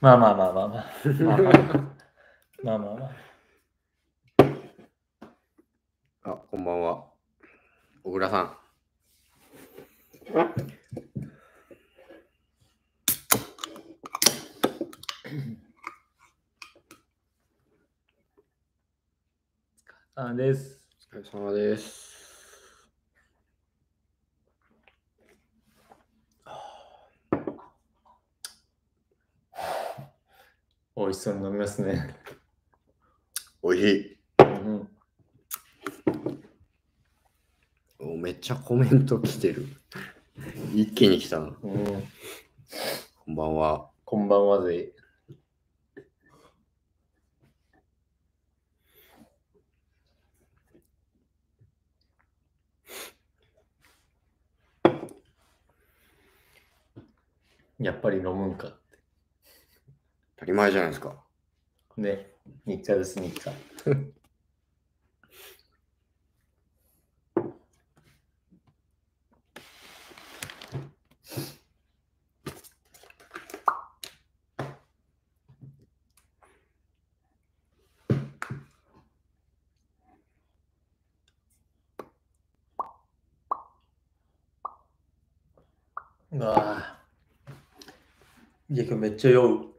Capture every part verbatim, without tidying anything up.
まあまあまあまあまあ。まあまあまあまあまあまあ。 あ、こんばんは。小倉さん。 あです。 お疲れ様です。 美味しそうに飲みますね。 おいしい。 うんおめっちゃコメント来てる。一気に来たな。 うん。 こんばんは。 こんばんはぜ。やっぱり飲むんか。 当たり前じゃないですか。 ね。日課です、日課。うわぁ。いや、今日めっちゃ酔う。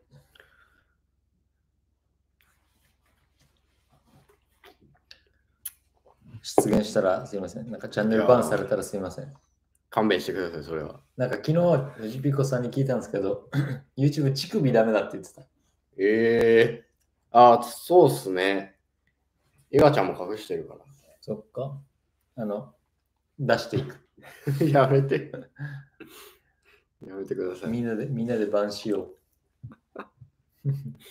出現したらすいません。なんかチャンネルバンされたらすいません。 勘弁してください、それは。 なんか昨日、藤ピコさんに聞いたんですけど、YouTube 乳首ダメだって言ってた。 ええー。あ、そうっすね。エガちゃんも隠してるかそっか。あの、出していく。 ら。やめて。やめてください。 みんなで、みんなでバンしよう。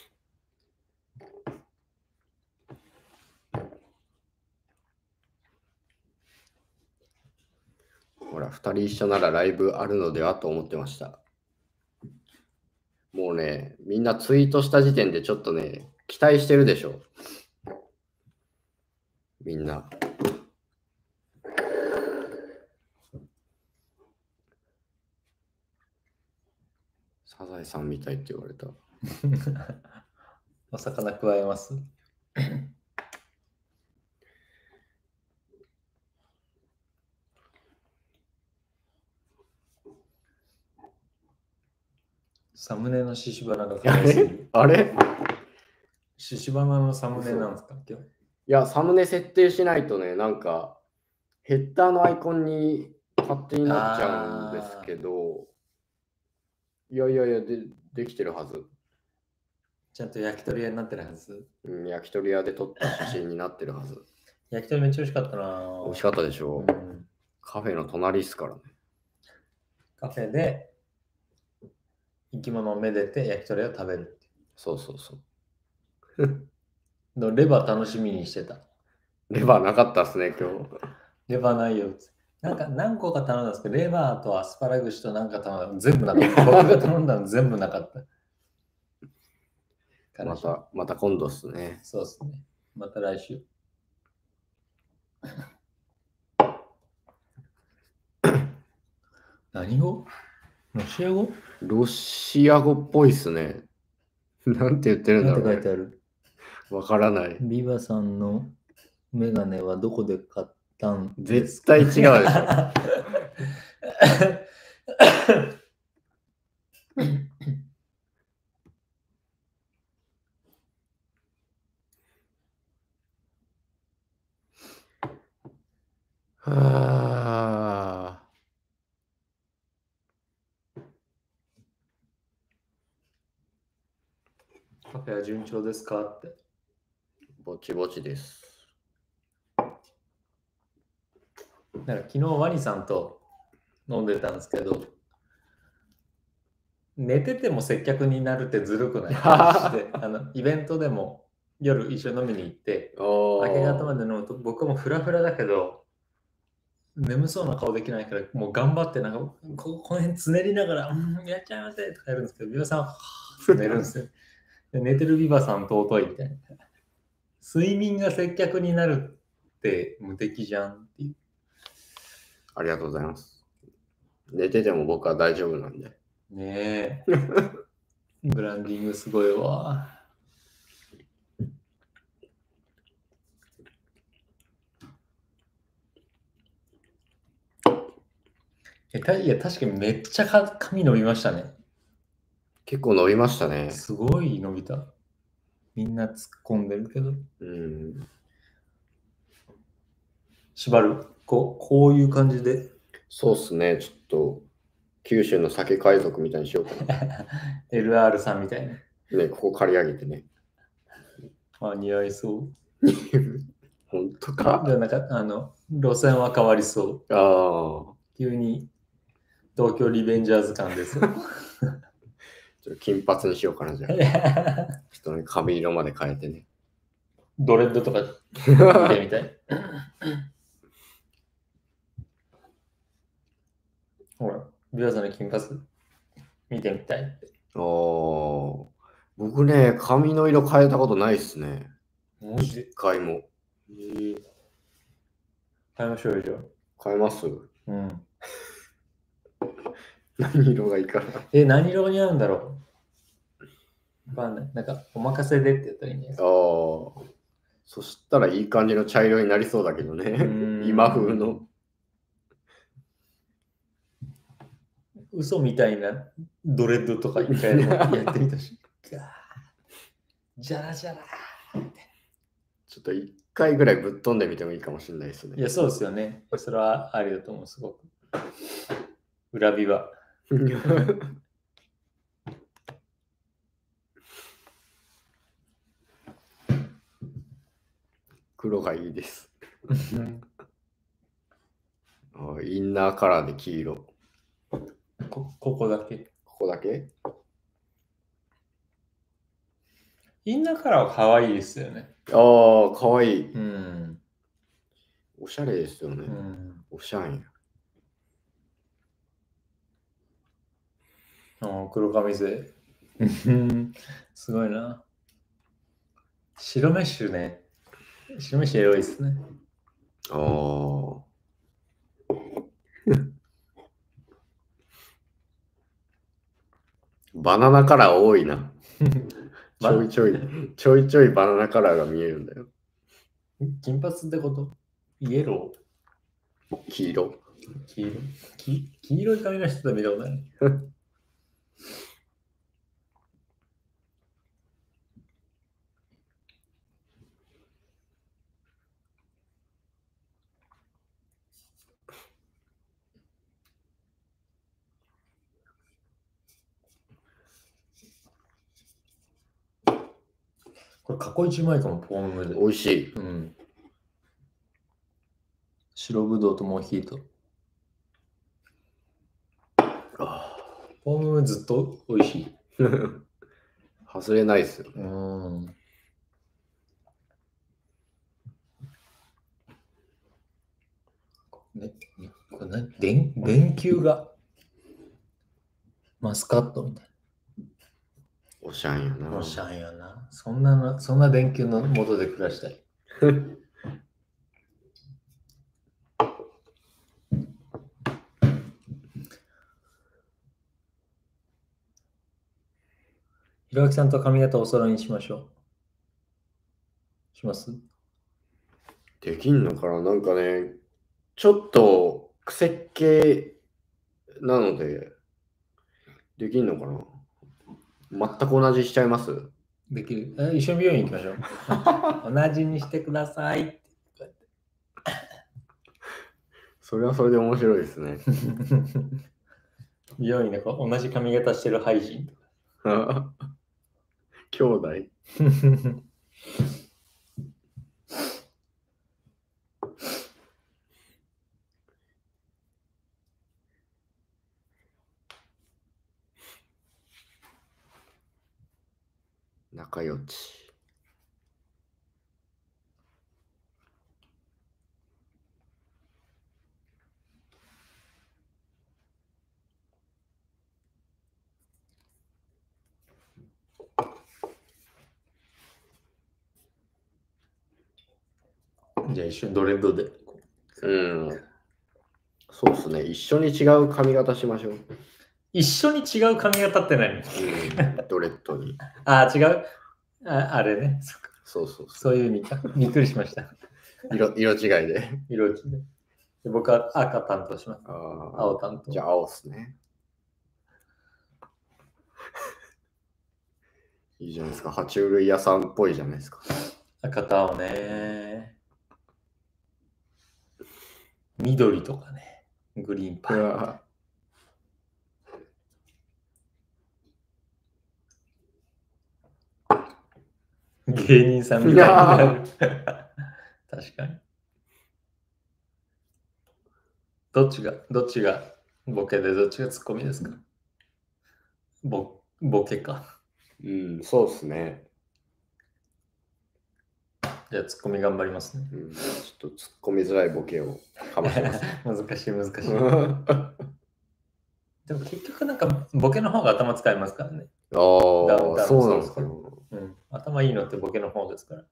ほら、二人一緒ならライブあるのではと思ってました。もうね、みんなツイートした時点でちょっとね、期待してるでしょ。みんな。サザエさんみたいって言われた。 お魚加えます。サムネの獅子花が可愛すぎる。 あれ獅子花のサムネなんですか今日。 いや、サムネ設定しないとね、なんか、ヘッダーのアイコンに勝手になっちゃうんですけど、いやいやいやで、できてるはず。 ちゃんと焼き鳥屋になってるはず。 うん、焼き鳥屋で撮った写真になってるはず。 焼き鳥めっちゃ美味しかったな。 美味しかったでしょう。 うん、 カフェの隣っすからね。 カフェで生き物をめでて焼き鳥を食べる。 そうそうそう。 のレバー楽しみにしてた。 レバーなかったっすね、今日。 レバーないよ。なんか何個か頼んだんですけど、レバーとアスパラグシとなんか頼んだの全部なかった。僕が頼んだの全部なかった。 また、また今度っすね。 そうですね。また来週。何語？ロシア語？ ロシア語っぽいっすね。なんて言ってるんだろう、ね。 なんて書いてある？ わからない。 ビバさんのメガネはどこで買ったんです絶対違うでしょ。はあ。 カフェは順調ですかって。 ぼちぼちです。 なんか昨日ワニさんと飲んでたんですけど、寝てても接客になるってずるくない？であのイベントでも夜一緒に飲みに行って明け方まで飲むと僕もフラフラだけど眠そうな顔できないからもう頑張ってなんかここの辺つねりながら、うん、やっちゃいませとかやるんですけど、ビバさんははーって寝るんですよ。で寝てるビバさん尊いみたいな。睡眠が接客になるって無敵じゃんっていう。 ありがとうございます。寝てても僕は大丈夫なんで。 ねえ。 ブランディングすごいわ。えたいや、確かにめっちゃか髪伸びましたね。 結構伸びましたね。 すごい伸びた。みんな突っ込んでるけど。 うん。 縛るこうこういう感じで。 そうっすね。ちょっと、九州の酒海賊みたいにしようかな。 エルアール さんみたいな。 ね、ここ刈り上げてね。 あ、似合いそう。 本当か。 でなんか、あの、路線は変わりそう。 ああ。 急に東京リベンジャーズ感です。 ちょっと金髪にしようかな、じゃあ。ちょっとね、髪色まで変えてね。 ドレッドとか見てみたい。ほら、ビワさんの金髪見てみたいって。 ああ。僕ね、髪の色変えたことないっすね。 マジで一回も。 えー、変えましょうよ、じゃあ。 変えますうん。 何色がいいかな。 え、何色に合うんだろうわかんない。なんか、お任せでって言ったらいいんじゃないですああ。そしたらいい感じの茶色になりそうだけどね。今風の。 嘘みたいなドレッドとか一回やってみたし。じゃらじゃら。 ちょっと一回ぐらいぶっ飛んでみてもいいかもしれないですね。 いや、そうですよね。それはありだと思う、すごく。裏火は。 黒がいいです。あ、インナーカラーで黄色。 こ, ここだけ。 ここだけインナーカラーは可愛いですよね。 ああ、かわいい。 うん。 おしゃれですよね。 うん、 おしゃんや。 あ黒髪勢。すごいな。白メッシュね。白メッシュエロいっすね。 ああ。バナナカラー多いな。ちょいちょい、ちょいちょいバナナカラーが見えるんだよ。 金髪ってことイエロー黄色。 黄色黄黄色い髪の人と見たことない。これ過去一枚かも、ポームで。 美味しい。 うん。白ぶどうとモヒート。あポームずっと美味しい。 外れないっすよ。 うん。ね、これ何電電球がマスカットみたいおしゃんやな。 な。 おしゃんやな。そんなの、そんな電球の元で暮らしたい。ひろあきさんと髪型お揃いにしましょう。しますできんのかななんかね、ちょっと癖っ気なので、できんのかな全く同じしちゃいますできる。一緒に美容院行きましょう。同じにしてください。 それはそれで面白いですね。 美容院で同じ髪型してるハイジンとか。 兄弟仲良し。 じゃあ一緒にドレッドで。 うん。そうっすね。一緒に違う髪型しましょう。 一緒に違う髪型って何？ うん、ドレッドに。 ああ、違うあ。あれね。 そうそうそう。 そういう意味か。びっくりしました。 色色違いで。 色違いで。僕は赤担当します。 あ青担当。 じゃあ青っすね。いいじゃないですか。爬虫類屋さんっぽいじゃないですか。 赤と青ね。緑とかね。グリーンパー。芸人さんみたいになる。確かに。どっちが、どっちがボケでどっちがツッコミですか？ボボケか。 うん、そうですね。 じゃあツッコミ頑張りますね。 うん、ちょっと突っ込みづらいボケをかまします。 難しい難しい。でも結局なんかボケの方が頭使いますからね。 ああ、そうなんですか。 うん。頭いいのってボケの方ですから。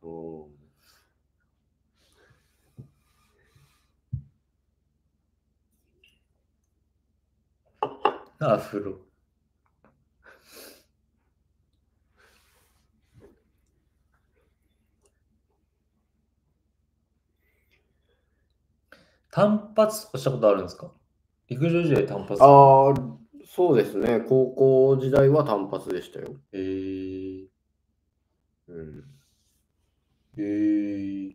アフロ。単発とかしたことあるんですか？陸上時代単発。 ああ、そうですね。高校時代は単発でしたよ。 へえー。 うん。 へえー。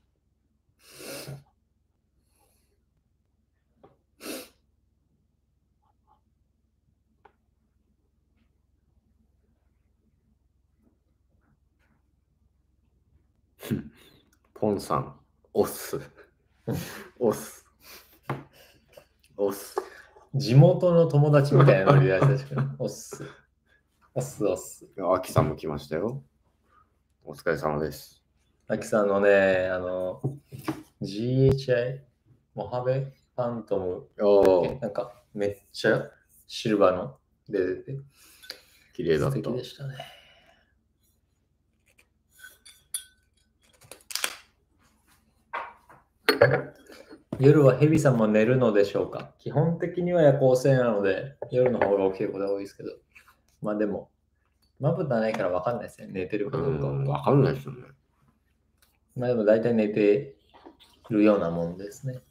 ポンさん、オス。オス。オス。 地元の友達みたいなノリで確かに。オス。オスオス。 アキさんも来ましたよ。お疲れ様です。 アキさんのね、あの、ジーエイチアイ、モハベ・ファントム、なんかめっちゃシルバーの出てて、 綺麗だった。 素敵でしたね。夜はヘビさんも寝るのでしょうか？基本的には夜行性なので、夜の方が起きることが多いですけど、まあでも、まぶたないから分かんないですね。寝てるかどうか。 分かんないですよね。 まあでも大体寝てるようなもんですね。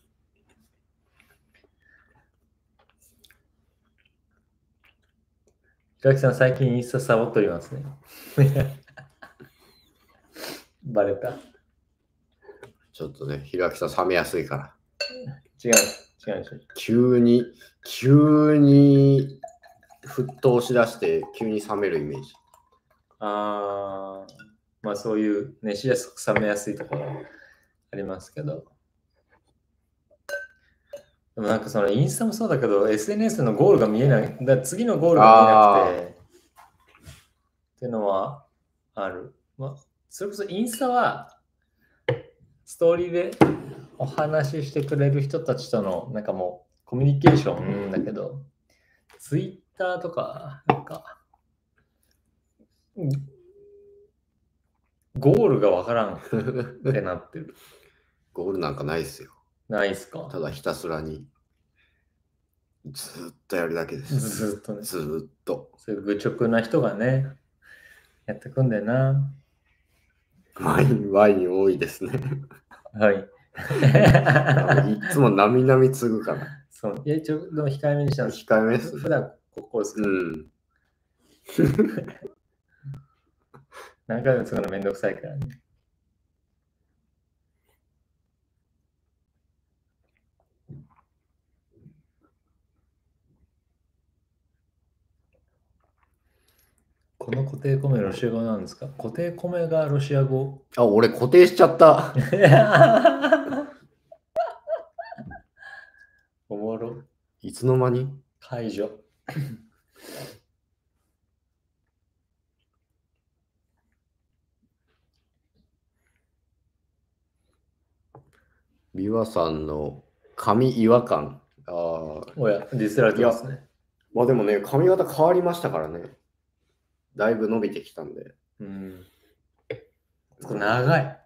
平木さん、最近インスタサボっておりますね。バレた。 ちょっとね、平木さん冷めやすいから。 違う、違う、違う。 急に、急に沸騰しだして急に冷めるイメージ。 ああ、まあそういう熱しやすく冷めやすいところありますけど。でもなんかそのインスタもそうだけど、エスエヌエス のゴールが見えない。だ次のゴールが見えなくて。っていうのはある。まあ、それこそインスタはストーリーでお話ししてくれる人たちとのなんかもうコミュニケーションだけど、ツイッターとかなんかゴールがわからんってなってる。 ゴールなんかないっすよ。 ないっすか？ ただひたすらにずっとやるだけです。 ずっとね。 ずっと。 そういう愚直な人がね、やってくんだよな。 ワイン、ワイン多いですね。 はい。 いつもなみなみ継ぐから。 そう。いや、ちょっと控えめにしたんです。 控えめです、ね。 普段ここですか？ うん。 何回も継ぐのめんどくさいからね。この固定米ロシア語なんですか？固定米がロシア語。 あ、俺固定しちゃった。 おもろ。 いつの間に解除。 ビワさんの髪違和感。ああ。 おや、ディスられてますね。 まあでもね、髪型変わりましたからね。だいぶ伸びてきたんで。 うん。長い。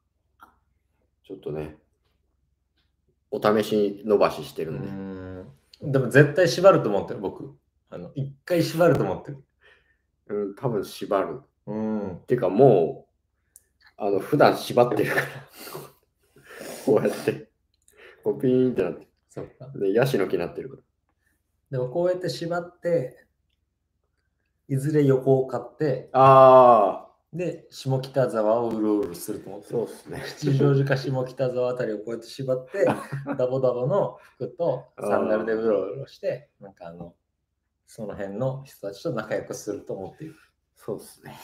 ちょっとね、お試し伸ばししてるんで。 うん。 でも絶対縛ると思ってる、僕。あの、一回縛ると思ってる。 うん、多分縛る。 うん。 っていうかもう、あの、普段縛ってるから。こうやって、こうピーンってなって。 そっか。 で、ヤシの木になってるから。 でもこうやって縛って、いずれ横を買って、 ああ。 で、下北沢をうろうろすると思って。 そうっすね。 吉祥寺か下北沢あたりをこうやって縛って、ダボダボの服とサンダルでうろうろして、なんかあの、その辺の人たちと仲良くすると思っている。 そうっすね。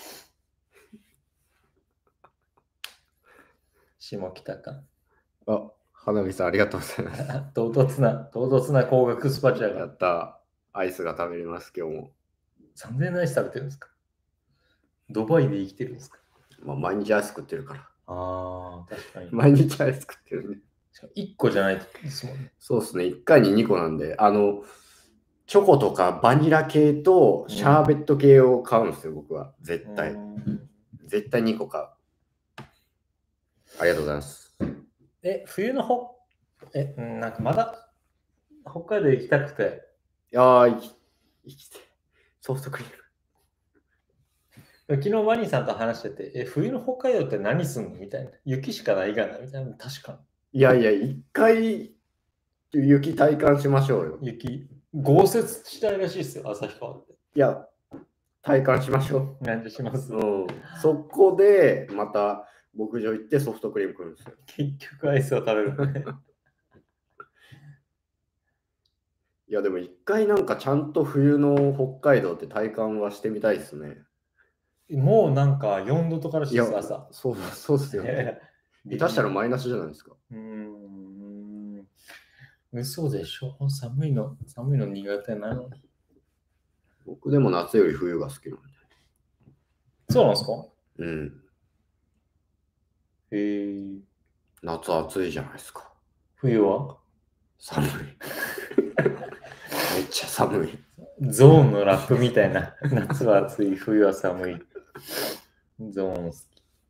下北か。 あ、花火さんありがとうございます。 唐突な、唐突な高額スパチャが。 やった。アイスが食べれます、今日も。 さんぜんえんのアイス食べてるんですか？ドバイで生きてるんですか？ まあ、毎日アイス食ってるから。 ああ、確かに。 毎日アイス食ってるね。 いっこじゃないですもんね。 そうですね。いっかいににこなんで、あの、チョコとかバニラ系とシャーベット系を買うんですよ、僕は。絶対。絶対にこ買う。ありがとうございます。 え、冬のほ、え、なんかまだ北海道行きたくて。 いやー、行き、行きて。ソフトクリーム。 昨日ワニーさんと話してて、え、冬の北海道って何すんのみたいな。雪しかないがなみたいな。確かに。 いやいや、一回雪体感しましょうよ。 雪。豪雪地帯らしいですよ、旭川って。 いや、体感しましょう。なんでします、 うん、そこでまた牧場行ってソフトクリーム食うんですよ。 結局アイスを食べるのね。 いやでも一回なんかちゃんと冬の北海道って体感はしてみたいですね。 もうなんかよんどとからしいです、朝。 そうそうっすよね。下手したらマイナスじゃないですか。 うーん。嘘でしょ？寒いの、寒いの苦手なのに。 僕でも夏より冬が好きなんで。 そうなんですか？ うん。 へえ。 夏暑いじゃないですか。 冬は寒い。めっちゃ寒い。 ゾーンのラップみたいな。夏は暑い、冬は寒い。ゾーン好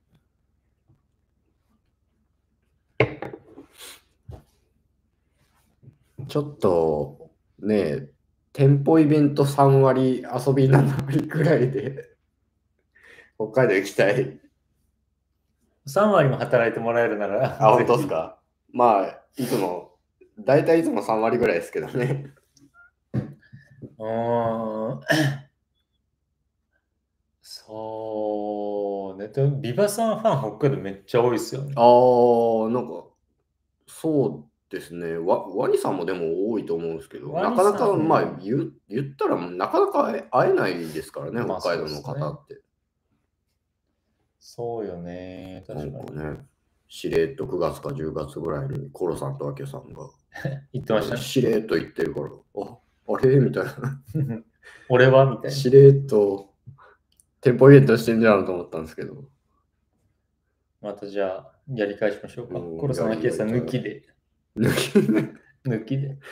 き。ちょっとね、店舗イベントさんわり、遊びななわりくらいで北海道行きたい。 さんわりも働いてもらえるなら。 あ、本当ですか？まあ、いつも、大体いつもさんわりぐらいですけどね。 うーん。そうね。でもビバさんファン北海道めっちゃ多いですよね。 ああ、なんか、そうですね。わワニさんもでも多いと思うんですけど、なかなか、まあ言、言ったらなかなか会え会えないですからね、 まあ北海道の方って。 そうよね。確かに。 なんかね、しれっとくがつかじゅうがつぐらいにコロさんとアキさんが言ってましたね。 しれっと言ってるから、あ、あれみたいな。 俺はみたいな。 しれっと店舗イベントしてんじゃんと思ったんですけど。 またじゃあ、やり返しましょうか。コロさん、アキさん抜きで。 抜きで。 抜きで。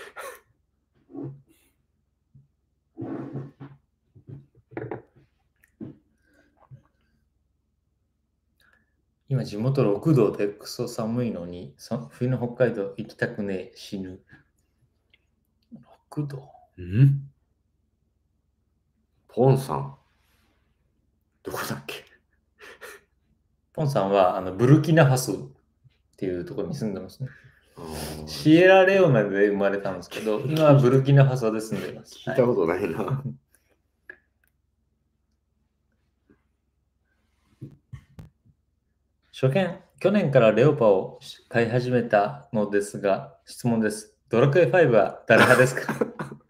今、地元ろくどでクソ寒いのに、冬の北海道行きたくねえ、死ぬ。ろくど。 んポンさん。どこだっけ？ ポンさんはあのブルキナファソっていうところに住んでますね。シエラレオネで生まれたんですけど、今はブルキナファソで住んでいます。 聞いたことないな。はい初見、去年からレオパを買い始めたのですが、質問です。ドラクエファイブは誰派ですか？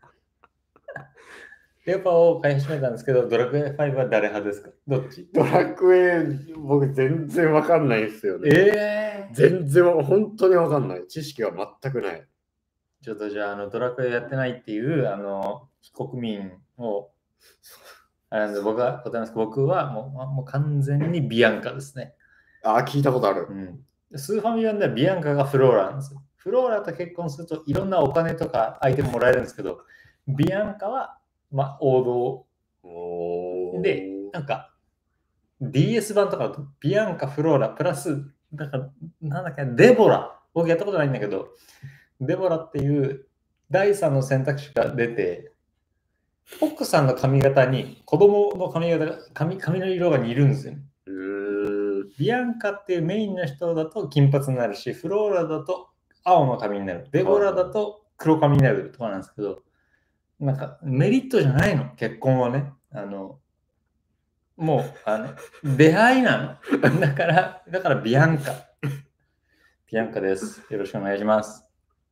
レオパを買い始めたんですけど、ドラクエファイブは誰派ですか？どっち？ ドラクエ、僕全然わかんないですよね。 えー、全然、本当にわかんない。知識は全くない。 ちょっとじゃあ、あのドラクエやってないっていう、あの、非国民を、あの僕は答えます。僕はもうもう完全にビアンカですね。 ああ、聞いたことある。 うん、スーファミ版ではビアンカがフローラなんですよ。フローラと結婚するといろんなお金とかアイテムもらえるんですけど、ビアンカは、まあ、王道で、なんか ディーエス 版とかだとビアンカ、フローラ、プラス、なんかなんだっけ、デボラ。僕やったことないんだけど、デボラっていうだいさんの選択肢が出て、奥さんの髪型に子供の髪型が 髪, 髪の色が似るんですよね。 うーん。 ビアンカっていうメインの人だと金髪になるし、フローラだと青の髪になる。デボラだと黒髪になるとかなんですけど、なんかメリットじゃないの、結婚はね。あのもうあの出会いなの。だから、だからビアンカ。ビアンカです。よろしくお願いします。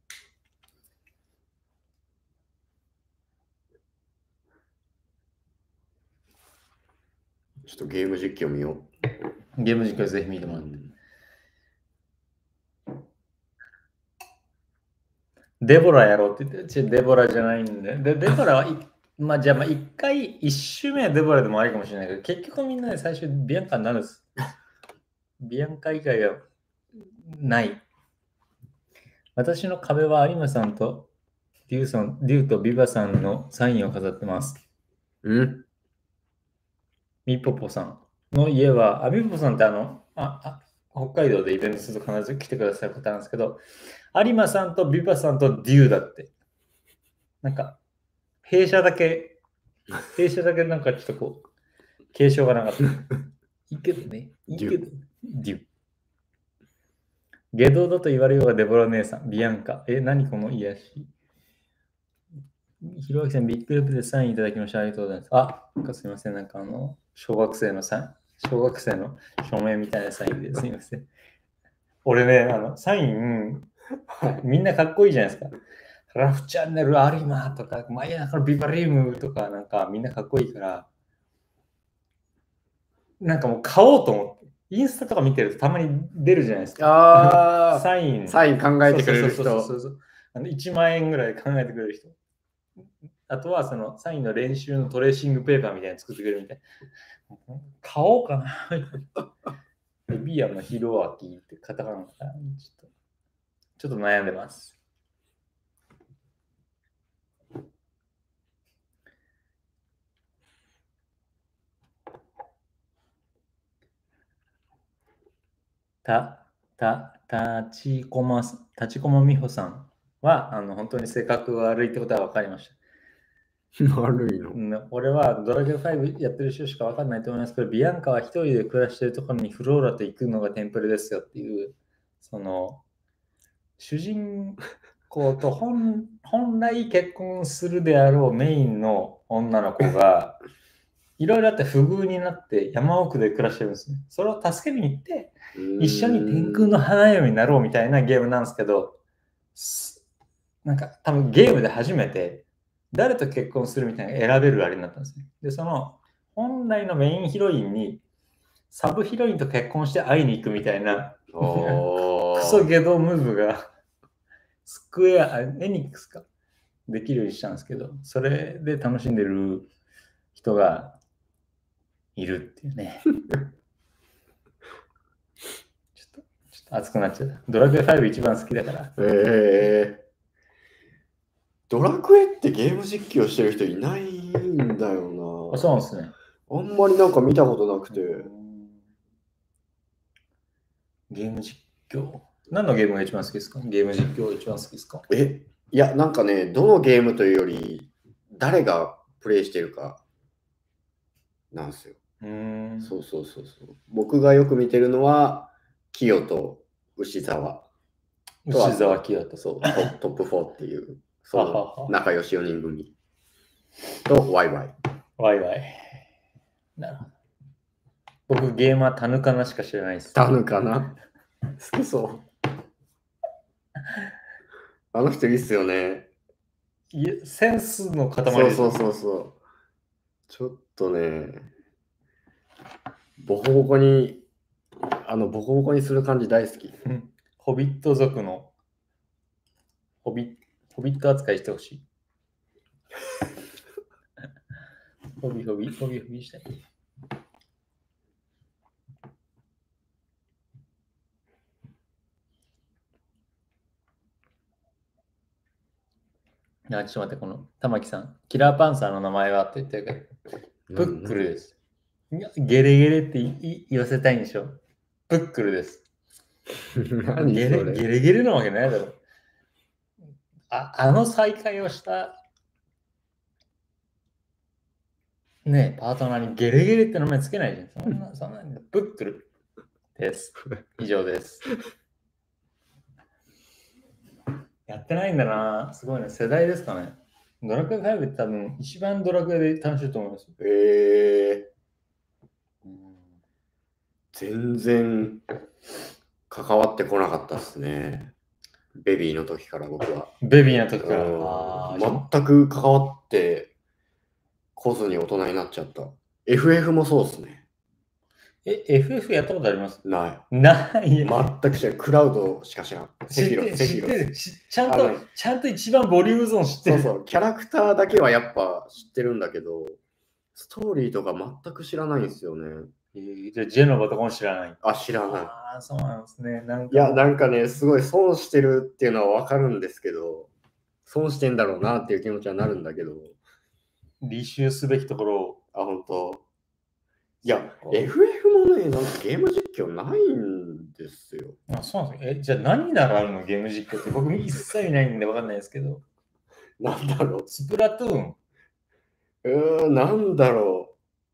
ちょっとゲーム実況見よう。ゲーム実況ぜひ見てもらって。デボラやろうって言って、デボラじゃないんで。でデボラは、まあじゃあまあ一回、一周目はデボラでもありかもしれないけど、結局みんなで最初ビアンカになるんです。ビアンカ以外はない。私の壁は有馬さんとデューソン、デューとビバさんのサインを飾ってます。 うんミポポさんの家は、あ、ミポポさんってあの、ああ北海道でイベントすると必ず来てくださる方なんですけど、有馬さんとビバさんとデューだって。なんか、弊社だけ、弊社だけなんかちょっとこう、継承がなかった。いいけどね。いいけど、デュー。下道だと言われようがデボラ姉さん、ビアンカ。え、何この癒し。ひろあきさん、ビッグループでサインいただきました。ありがとうございます。あ、なんかすみません。なんかあの、小学生のサイン、小学生の署名みたいなサインですみません。俺ね、あの、サイン、みんなかっこいいじゃないですか。ラフチャンネル、アリマとか、マイナービバリウムとか、なんかみんなかっこいいから、なんかもう買おうと思って、インスタとか見てるとたまに出るじゃないですか。 ああ、 サイン。 サイン考えてくれる人。 そうそうそうそう。あのいちまん円ぐらい考えてくれる人。あとはそのサインの練習のトレーシングペーパーみたいなの作ってくれるみたいな。買おうかな。ビアのヒロアキってカタカナかな。ちょっと、ちょっと悩んでます。た、た、たちこま、たちこまみほさんは、あの、本当に性格が悪いってことは分かりました。 悪いの、 うん、俺はドラゲンファイブやってる人しか分かんないと思いますけど、ビアンカは一人で暮らしてるところにフローラと行くのがテンプレですよっていう、その、主人公と 本, 本来結婚するであろうメインの女の子が、いろいろあって不遇になって山奥で暮らしてるんですね。それを助けに行って、一緒に天空の花嫁になろうみたいなゲームなんですけど、なんか多分ゲームで初めて誰と結婚するみたいなのが選べるあれになったんですね。で、その本来のメインヒロインにサブヒロインと結婚して会いに行くみたいなクソゲドムーブがスクエア、エニックスかできるようにしたんですけど、それで楽しんでる人がいるっていうね。ちょっと、ちょっと熱くなっちゃった。ドラクエファイブ一番好きだから。 えー、ドラクエってゲーム実況してる人いないんだよな。 あ、そうなんですね。 あんまりなんか見たことなくて。 ゲーム実況。何のゲームが一番好きですか？ゲーム実況が一番好きですか？ え、いや、なんかね、どのゲームというより、誰がプレイしてるかなんですよ。 うーん。 そうそうそうそう。僕がよく見てるのは、キヨと牛沢。 牛沢清とそうト、トップフォーっていう、その仲良しよにん組とワイワイ。 ワイワイ。なるほど。僕、ゲーマータヌカナしか知らないです。 タヌカナ好きそう。あの人いいっすよね。 いや、センスの塊です。そうそうそうそう。ちょっとね、ボコボコに、あの、ボコボコにする感じ大好き。 ホビット族のホビ、ホビット扱いしてほしい。ホビホビ、ホビホビしたい。あ、ちょっと待って、この玉木さん、キラーパンサーの名前はって言ってるけど、プックルです。ゲレゲレって言わせたいんでしょ。プックルです。 何ゲレゲレゲレなわけないだろ。 ああの再会をしたねパートナーにゲレゲレって名前つけないじゃん。そんな、そんな、ブックルです。以上です。やってないんだな。すごいね。世代ですかね。ドラクエファイブって多分一番ドラクエで楽しいと思います。 えー、うん、全然関わってこなかったですね。ベビーの時から僕は。 ベビーの時から。 あ全く関わってこずに大人になっちゃった。エフエフ もそうですね。 え、エフエフ やったことあります？ ない。 ない。 全く知らない。クラウドしか知らん。 知ってる、知ってる。ちゃんと、ちゃんと一番ボリュームゾーン知ってる。 そうそう。キャラクターだけはやっぱ知ってるんだけど、ストーリーとか全く知らないんですよね。 えー、じゃあ、ジェノバとかも知らない。 あ、知らない。 ああ、そうなんですね。なんかいや、なんかね、すごい損してるっていうのはわかるんですけど、損してんだろうなっていう気持ちはなるんだけど。 履修すべきところを。 あ、本当。いや、エフエフ もね、なんかゲーム実況ないんですよ。 あ、そうなんですか。え、じゃあ何習うのゲーム実況って。僕一切いないんでわかんないですけど。 なんだろう。 スプラトゥーン。 うーん、なんだろ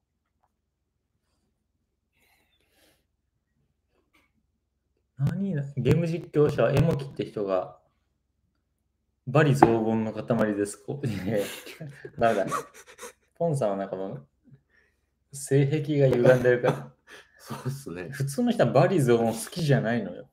う。何だゲーム実況者、エモキって人が、バリ雑言の塊です。こうダメだ。ポンさんはなんかもう、性癖が歪んでるから。 そうっすね。 普通の人はバリ雑言好きじゃないのよ。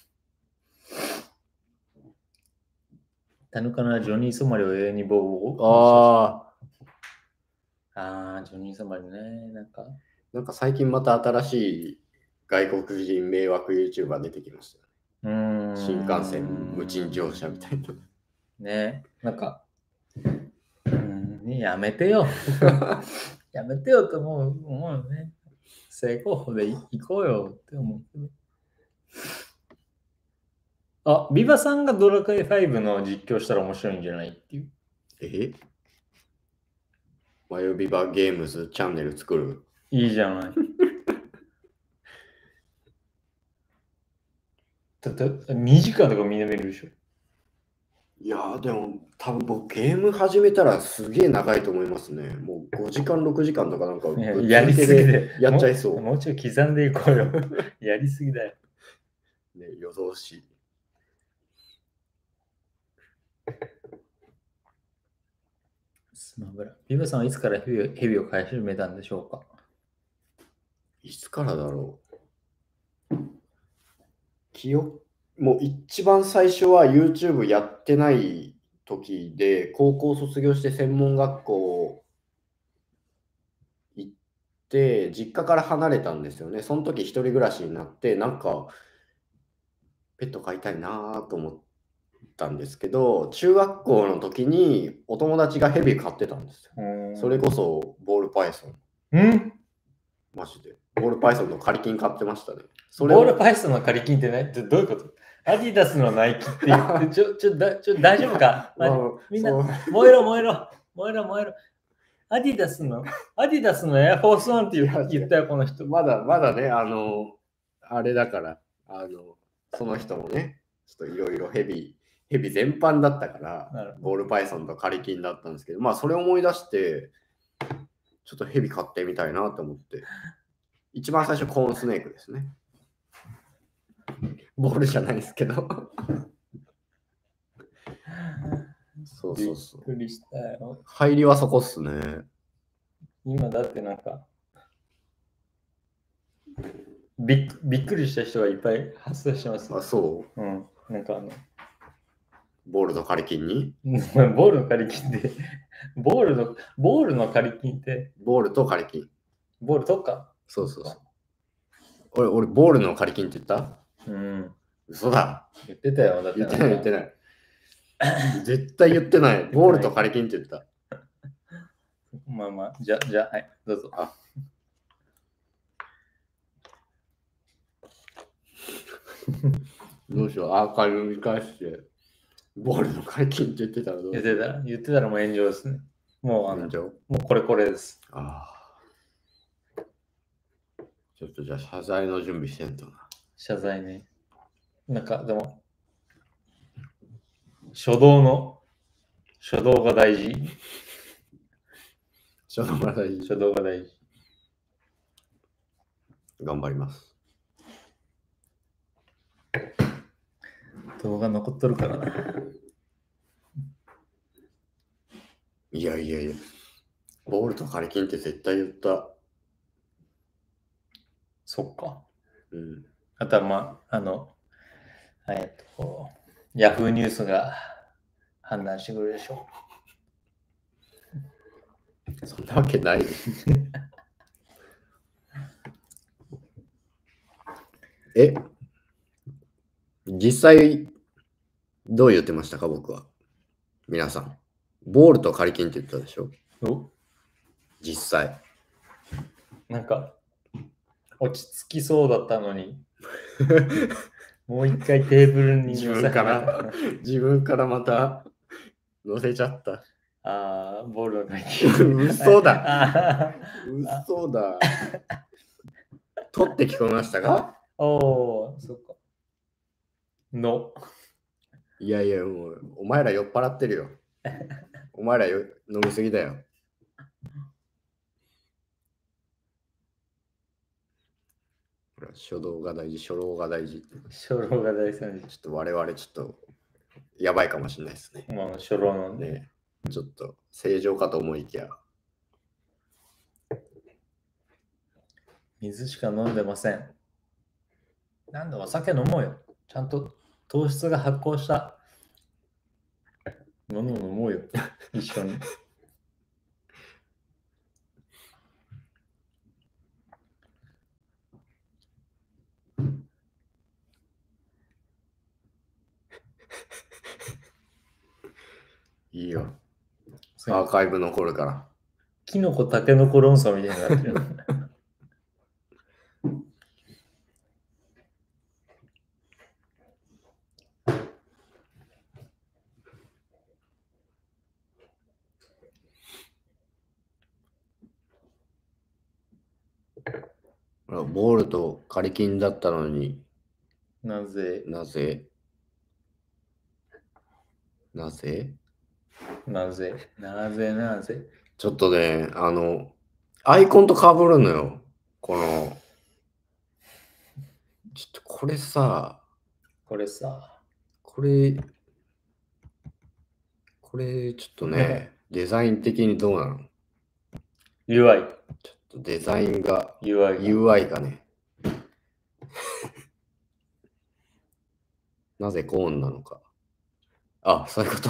タヌカナジョニー・ソマリを永遠にボーボああ。ああ、ジョニー・ソマリね。なんか。 なんか最近また新しい外国人迷惑 YouTuber 出てきましたよね。 うーん。 新幹線無賃乗車みたいな。 ね、なんか、うん、やめてよ。やめてよと思う、思うよね。正攻法で行こうよって思うけど。あ、ビバさんがドラクエファイブの実況したら面白いんじゃないっていう。 えマヨビバゲームズチャンネル作る？ いいじゃない。だってにじかんとかみんな見るでしょ。 いやーでも多分僕ゲーム始めたらすげえ長いと思いますね。もうごじかんろくじかんとかなんかやりすぎでやっちゃいそう。 もうちょい刻んでいこうよ。やりすぎだよ。 ね、夜通し。 スマブラ。ビバさんはいつからヘビをヘビを飼い始めたんでしょうか？ いつからだろう。記憶、もう一番最初は YouTube やってない時で、高校卒業して専門学校行って、実家から離れたんですよね。その時一人暮らしになって、なんか、ペット飼いたいなと思ったんですけど、中学校の時にお友達がヘビ飼ってたんですよ。それこそボールパイソン。んマジで。ボールパイソンの仮金買ってましたね。 それボールパイソンの仮金ってね、どういうこと？アディダスのナイキって言って、ちょ、ちょ、だちょ大丈夫か、まあ、みんな、燃えろ、燃えろ、燃えろ、燃えろ。アディダスの、アディダスのエアフォースワンって言ったよ、この人。 まだ、まだね、あの、あれだから、あの、その人もね、ちょっといろいろヘビ、ヘビ全般だったから、ボールパイソンと仮金だったんですけど、まあ、それを思い出して、ちょっとヘビ買ってみたいなと思って。一番最初、コーンスネークですね。ボールじゃないですけど。そうそうそう。 びっくりしたよ。 入りはそこっすね。 今だってなんか、びっびっくりした人がいっぱい発生してます。 あ、そう。 うん。なんかあの、 ボールの仮金にボールの仮金って、ボールの、ボールの仮金って。 ボールと仮金。 ボールとか。 そうそうそう。俺、俺、ボールの仮金って言った？ うん。 嘘だ。 言ってたよ。だって言ってない、言ってない。絶対言ってない。ボールと仮金って言った。 まあまあ、じゃあ、じゃあ、はい、どうぞ。あどうしよう、アーカイブ見返して、ボールの解禁って言ってたらどう言ってたら、言ってたらもう炎上ですね。もう、あの、 炎上もうこれこれです。 ああ。ちょっとじゃあ謝罪の準備してんとな。 謝罪ね。なんか、でも、 初動の、初動が大事。 初動が大事。 初動が大事。 頑張ります。 動画残っとるからな。 いやいやいや。ボールとカリキンって絶対言った。 そっか。 うん。 あとはまあ、あの、えっと、ヤフーニュースが判断してくれるでしょう。そんなわけない。え、実際、どう言ってましたか、僕は。皆さん。ボールとカリキンって言ったでしょ。 お実際。 なんか、落ち着きそうだったのに、もう一回テーブルに自分から自分からまた乗せちゃった。 ああ、ボールのカリキン。 嘘だ。嘘だ。取って聞こえましたか？ おお、そっか。の。 いやいや、もう、お前ら酔っ払ってるよ。お前らよ飲みすぎだよ。初動が大事、初動が大事。 初老が大事。ちょっと我々ちょっとやばいかもしれないですね。 まあ、初老なんで、 ね。ちょっと正常かと思いきや。 水しか飲んでません。なんでお酒飲もうよ。ちゃんと糖質が発酵したものを飲もうよ。一緒に。 いいよ。アーカイブ残るから。 キノコタケノコ論争みたいになってる。 ボールとカリキンだったのになぜなぜなぜなぜなぜなぜちょっとね、あの、アイコンと被るのよ。この、ちょっとこれさ、 これさ、 これ、これちょっとね、デザイン的にどうなの？ ユーアイ。 ちょっとデザインが、 ユーアイ が。 ユーアイ がね、なぜコーンなのか。あ、そういうこと。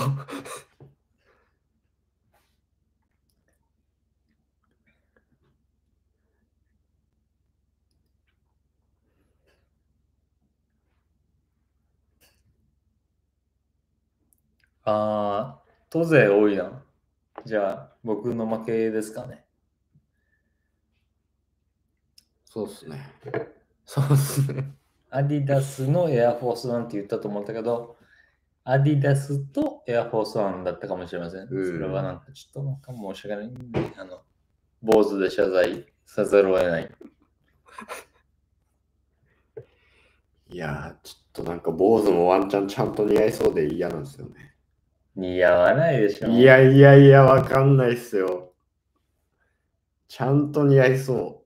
ああ、都勢多いな。じゃあ、僕の負けですかね。 そうっすね。そうっすね。 アディダスのエアフォースワンって言ったと思ったけど、アディダスとエアフォースワンだったかもしれません。 うんそれはなんかちょっとなんか申し訳ない。あの、坊主で謝罪さざるを得ない。 いやー、ちょっとなんか坊主もワンチャンちゃんと似合いそうで嫌なんですよね。 似合わないでしょ。 いやいやいや、わかんないっすよ。ちゃんと似合いそう。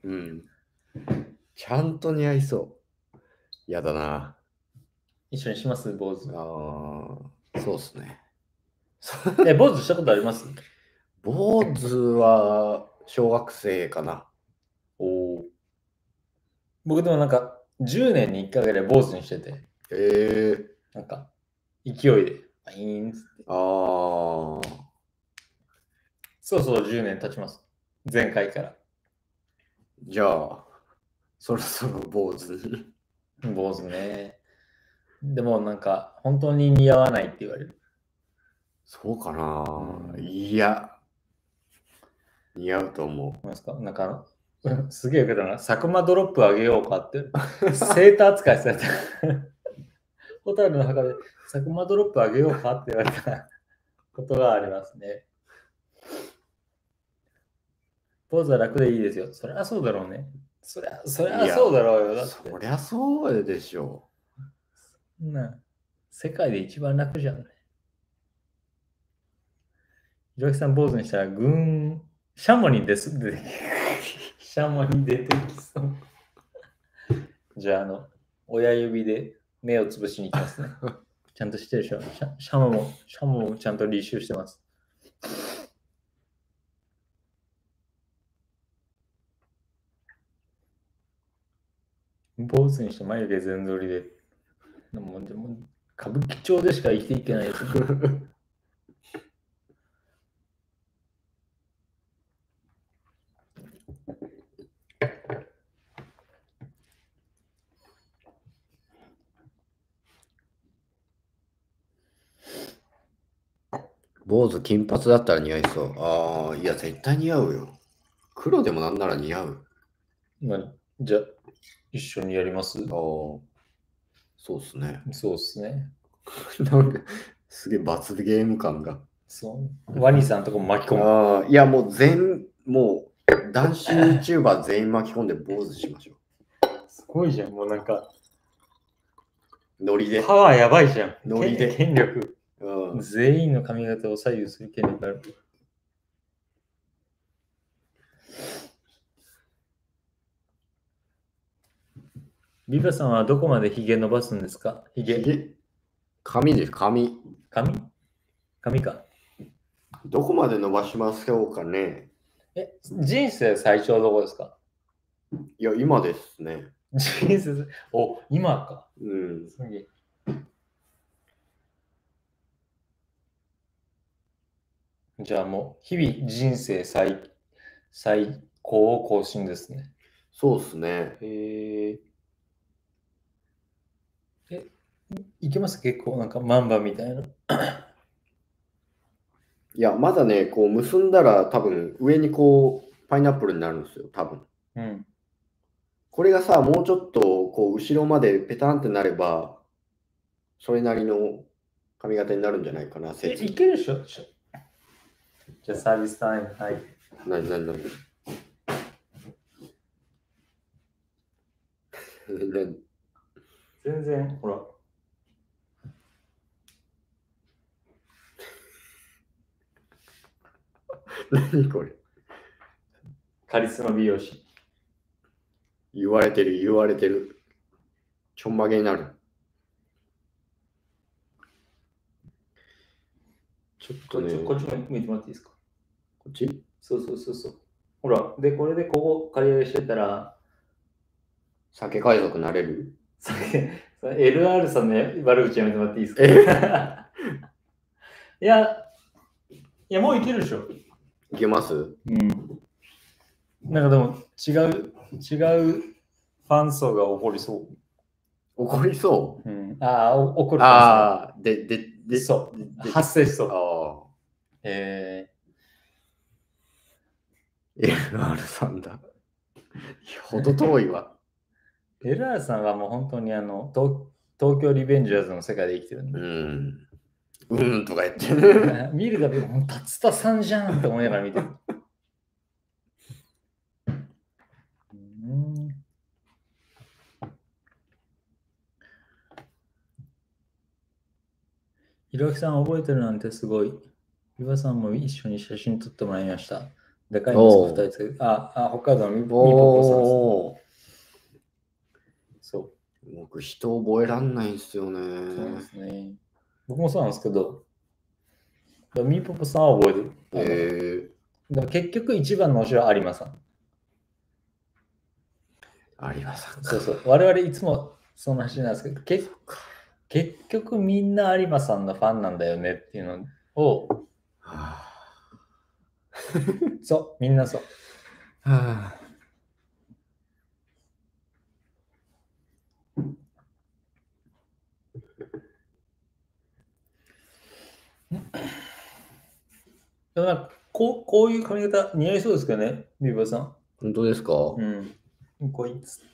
うん。ちゃんと似合いそう。やだな。 一緒にします坊主。 ああ、そうっすね。 え、坊主したことあります？ 坊主は小学生かな。 おお。僕でもなんかじゅうねんにいっかいぐらい坊主にしてて。 へえ。 なんか勢いで。バイーンっつって。 ああ。 そうそうじゅうねん経ちます。前回から。 じゃあ、そろそろ坊主に。 坊主ね。でもなんか本当に似合わないって言われる。 そうかな、 うん、 いや、似合うと思う。 なんですかなんかすげえけどな、佐久間ドロップあげようかって、セーター扱いされた。ホタルの中で佐久間ドロップあげようかって言われたことがありますね。ポーズは楽でいいですよ。そりゃそうだろうね。そりゃ、そりゃそうだろうよ。だってそりゃそうでしょう。な世界で一番楽じゃんね。ひろきさん坊主にしたら、軍、シャモにです。でシャモに出てきそう。じゃあ、あの、親指で目をつぶしに行きますね。ちゃんとしてるでしょ。シャシャモも、シャモもちゃんと履修してます。坊主にして眉毛全取りで。でもでも歌舞伎町でしか生きていけないです、ね。 坊主金髪だったら似合いそう。ああ、いや、絶対似合うよ。黒でもなんなら似合う。 まあ、じゃあ、一緒にやります？ああ、 そうっすね。 そうっすね。 なんか、すげえ罰ゲーム感が。 そう。ワニさんとかも巻き込む。 ああ、いや、もう全、もう、男子 YouTuber 全員巻き込んで坊主しましょう。 すごいじゃん、もうなんか。 ノリで。 パワーやばいじゃん。 ノリで。 権力。 うん、 全員の髪型を左右する権力ある。ビバさんはどこまでヒゲ伸ばすんですか？ヒゲ。 ヒゲ髪です、髪。 髪髪か。 どこまで伸ばしましょうかね。 え、人生最長どこですか？ いや、今ですね。 人生、お、今か。 うん。 すげえ。じゃあもう、日々人生最最高更新ですね。 そうですね。 へえ。え、いけます結構なんかマンバみたいな。 いや、まだね、こう結んだら多分上にこうパイナップルになるんですよ、多分。 うん。 これがさ、もうちょっとこう後ろまでペタンってなれば、それなりの髪型になるんじゃないかな、 え、いけるでしょ？じゃあサービスタイム、はい。 なになになに全然、ほら。 何これ。 カリスマ美容師。 言われてる、言われてる。ちょんまげになる。ちょっとね。 こっちも向いてもらっていいですか？ こっち？ そうそうそうそう。ほら、で、これでここ刈り上げしてたら、 酒海賊なれる？ エルアール さんの悪口やめてもらっていいですか？いや、いや、もういけるでしょ。 いけます？ うん。なんかでも、違う、違うファン層が起こりそう。 起こりそう？ うん、ああ、起こる。 ああ、で、で、で、 そう。発生しそう。ああ。えー、エルアール さんだ。ほど遠いわ。 エルアール さんはもう本当にあの東、東京リベンジャーズの世界で生きてるんで。 うん。うんとか言って。 見るたび、もう達田さんじゃんって思いながら見てる。うんひろきさん覚えてるなんてすごい。ひばさんも一緒に写真撮ってもらいました。でかい息子ふたりで。あ、あ、北海道のみみぽぽさんです。そう。 僕、人覚えらんないんですよね。 そうですね。僕もそうなんですけど、みぽぽさんは覚えてる。 えー、だ結局一番の推しは有馬さん。 有馬さん。 そうそう。我々いつもその話なんですけど、結結局みんな有馬さんのファンなんだよねっていうのを、はあ、そう、みんなそう。はあ、だからこうこういう髪型似合いそうですけどね、ビーバーさん。 本当ですか？ うん。こいつ。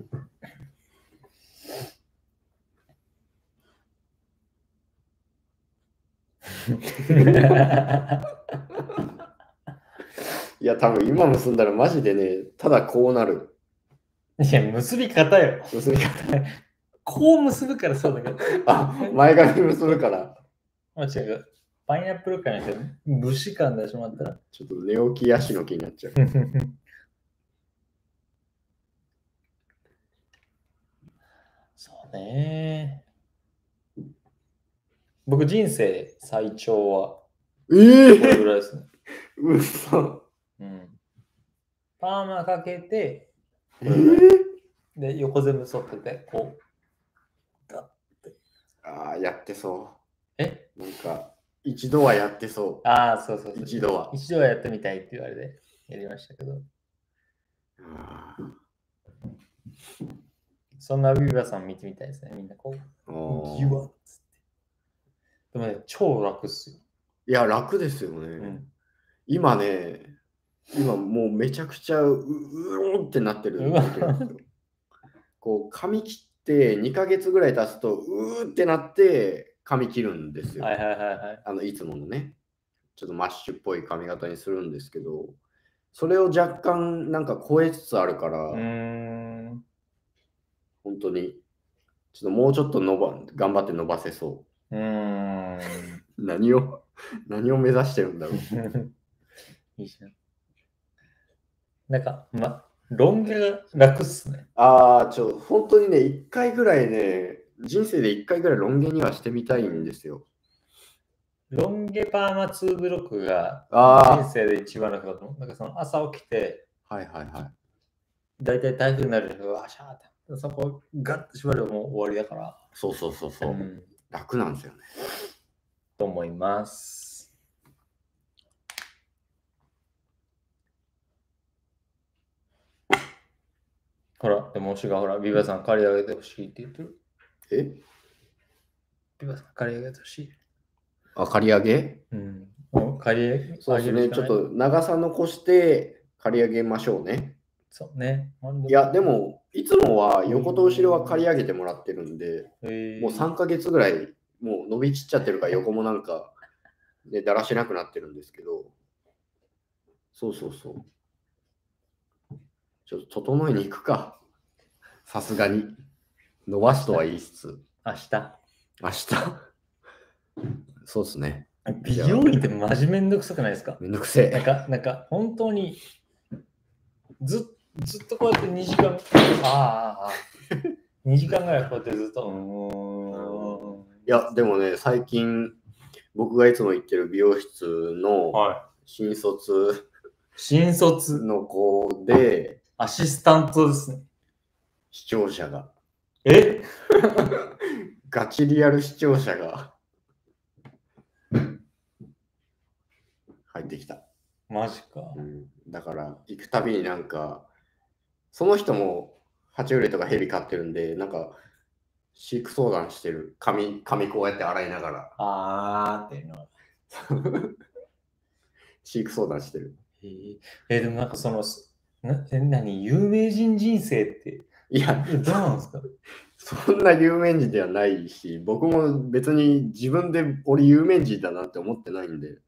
いや、多分今結んだらマジでね、ただこうなる。 いや、結び方よ。 結び方。 こう結ぶからそうだけど。 あ、前髪結ぶから。 あ、違う。パイナップル感じで武士感出してもらったら。 ちょっと寝起きヤシの木になっちゃう。 そうね。僕人生最長はええー、 これぐらいですね。 うそ。 うん。パーマかけて、 えー、 で、横全部剃ってて、こう。ガッて。 ああ、やってそう。 えなんか、一度はやってそう。 ああ、そうそうそう。 一度は。 一度はやってみたいって言われてやりましたけど。 あそんなビバさん見てみたいですね。みんなこう。ギュワッつって。でもね、超楽っすよ。 いや、楽ですよね。うん、今ね、今もうめちゃくちゃううーんってなってるんですよ。こう髪切ってにかげつぐらい経つとうーってなって髪切るんですよ。 はいはいはいはい。 あのいつものね、ちょっとマッシュっぽい髪型にするんですけど、それを若干なんか超えつつあるから、うーん本当にちょっともうちょっと伸ば頑張って伸ばせそう。うーん何を何を目指してるんだろう。 いいじゃん。なんか、ま、ロン毛が楽っすね。 ああ、ちょ、本当にね、いっかいぐらいね、人生でいっかいぐらいロン毛にはしてみたいんですよ。 ロン毛パーマツーブロックが人生で一番楽だと思う。なんかその朝起きて、 はいはいはい。 だいたい台風になる人が、シャーって、そこガッと縛ればもう終わりだから。 そうそうそうそう。うん、楽なんですよね。 と思います。ほら、でも推しがほら、ビバさん借り上げてほしいって言ってる。 えビバさん借り上げてほしい。 あ、借り上げうん。借り上げそうですね。ちょっと長さ残して借り上げましょうね。 そうね。 いや、でも、いつもは横と後ろは借り上げてもらってるんで、もうさんかげつぐらい、もう伸びきっちゃってるから横もなんか、ね、だらしなくなってるんですけど、そうそうそう。ちょっと整えに行くか。さすがに。伸ばすとは言いつつ。 明日。 明日。そうですね。 美容院ってマジめんどくさくないですか？ めんどくせえ。 なんか、なんか本当にずずっとこうやってにじかん、ああ、にじかんぐらいこうやってずっと、うーん。 いや、でもね、最近、僕がいつも行ってる美容室の新卒、はい、 新卒の子で、 アシスタントですね。 視聴者が。 えガチリアル視聴者が入ってきた。 マジか。 うん、だから行くたびになんか、その人も爬虫類とかヘビ飼ってるんで、なんか飼育相談してる。髪、髪こうやって洗いながら。 あーっていうの。 飼育相談してる。 えー、えー、でもなんかその、な何、有名人人生って。 いや、 どうなんですか？ そんな有名人ではないし、僕も別に自分で俺有名人だなって思ってないんで。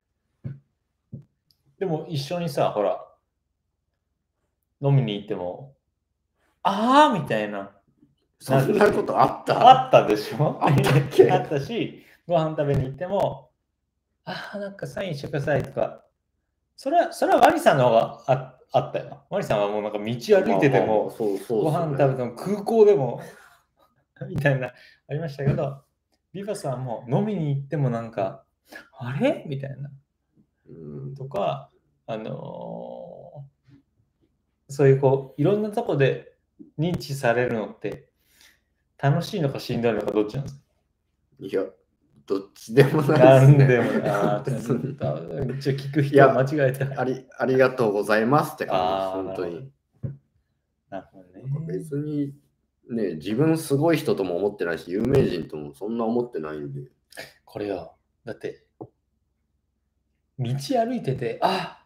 でも一緒にさ、ほら、飲みに行っても、あーみたいな。 そんなことあったあったでしょ？ あったっけ？ あったし、ご飯食べに行っても、あーなんかサインしてくださいとか、それは、それはワニさんの方が あ, あったよ。ワニさんはもうなんか道歩いてても、ご飯食べても空港でも、みたいな、ありましたけど、ビバさんも飲みに行ってもなんか、あれみたいな。うんとか、あのー、そういうこう、いろんなとこで認知されるのって、楽しいのかしんどいのかどっちなんですか？ いや、どっちでもないですね。 なんでも、ああ、ちょっと聞く人間違えた。 あり。ありがとうございますって感じです、本当に。 なるほどね。 別に、ね、自分すごい人とも思ってないし、有名人ともそんな思ってないんで。 これよ、だって、道歩いてて、あ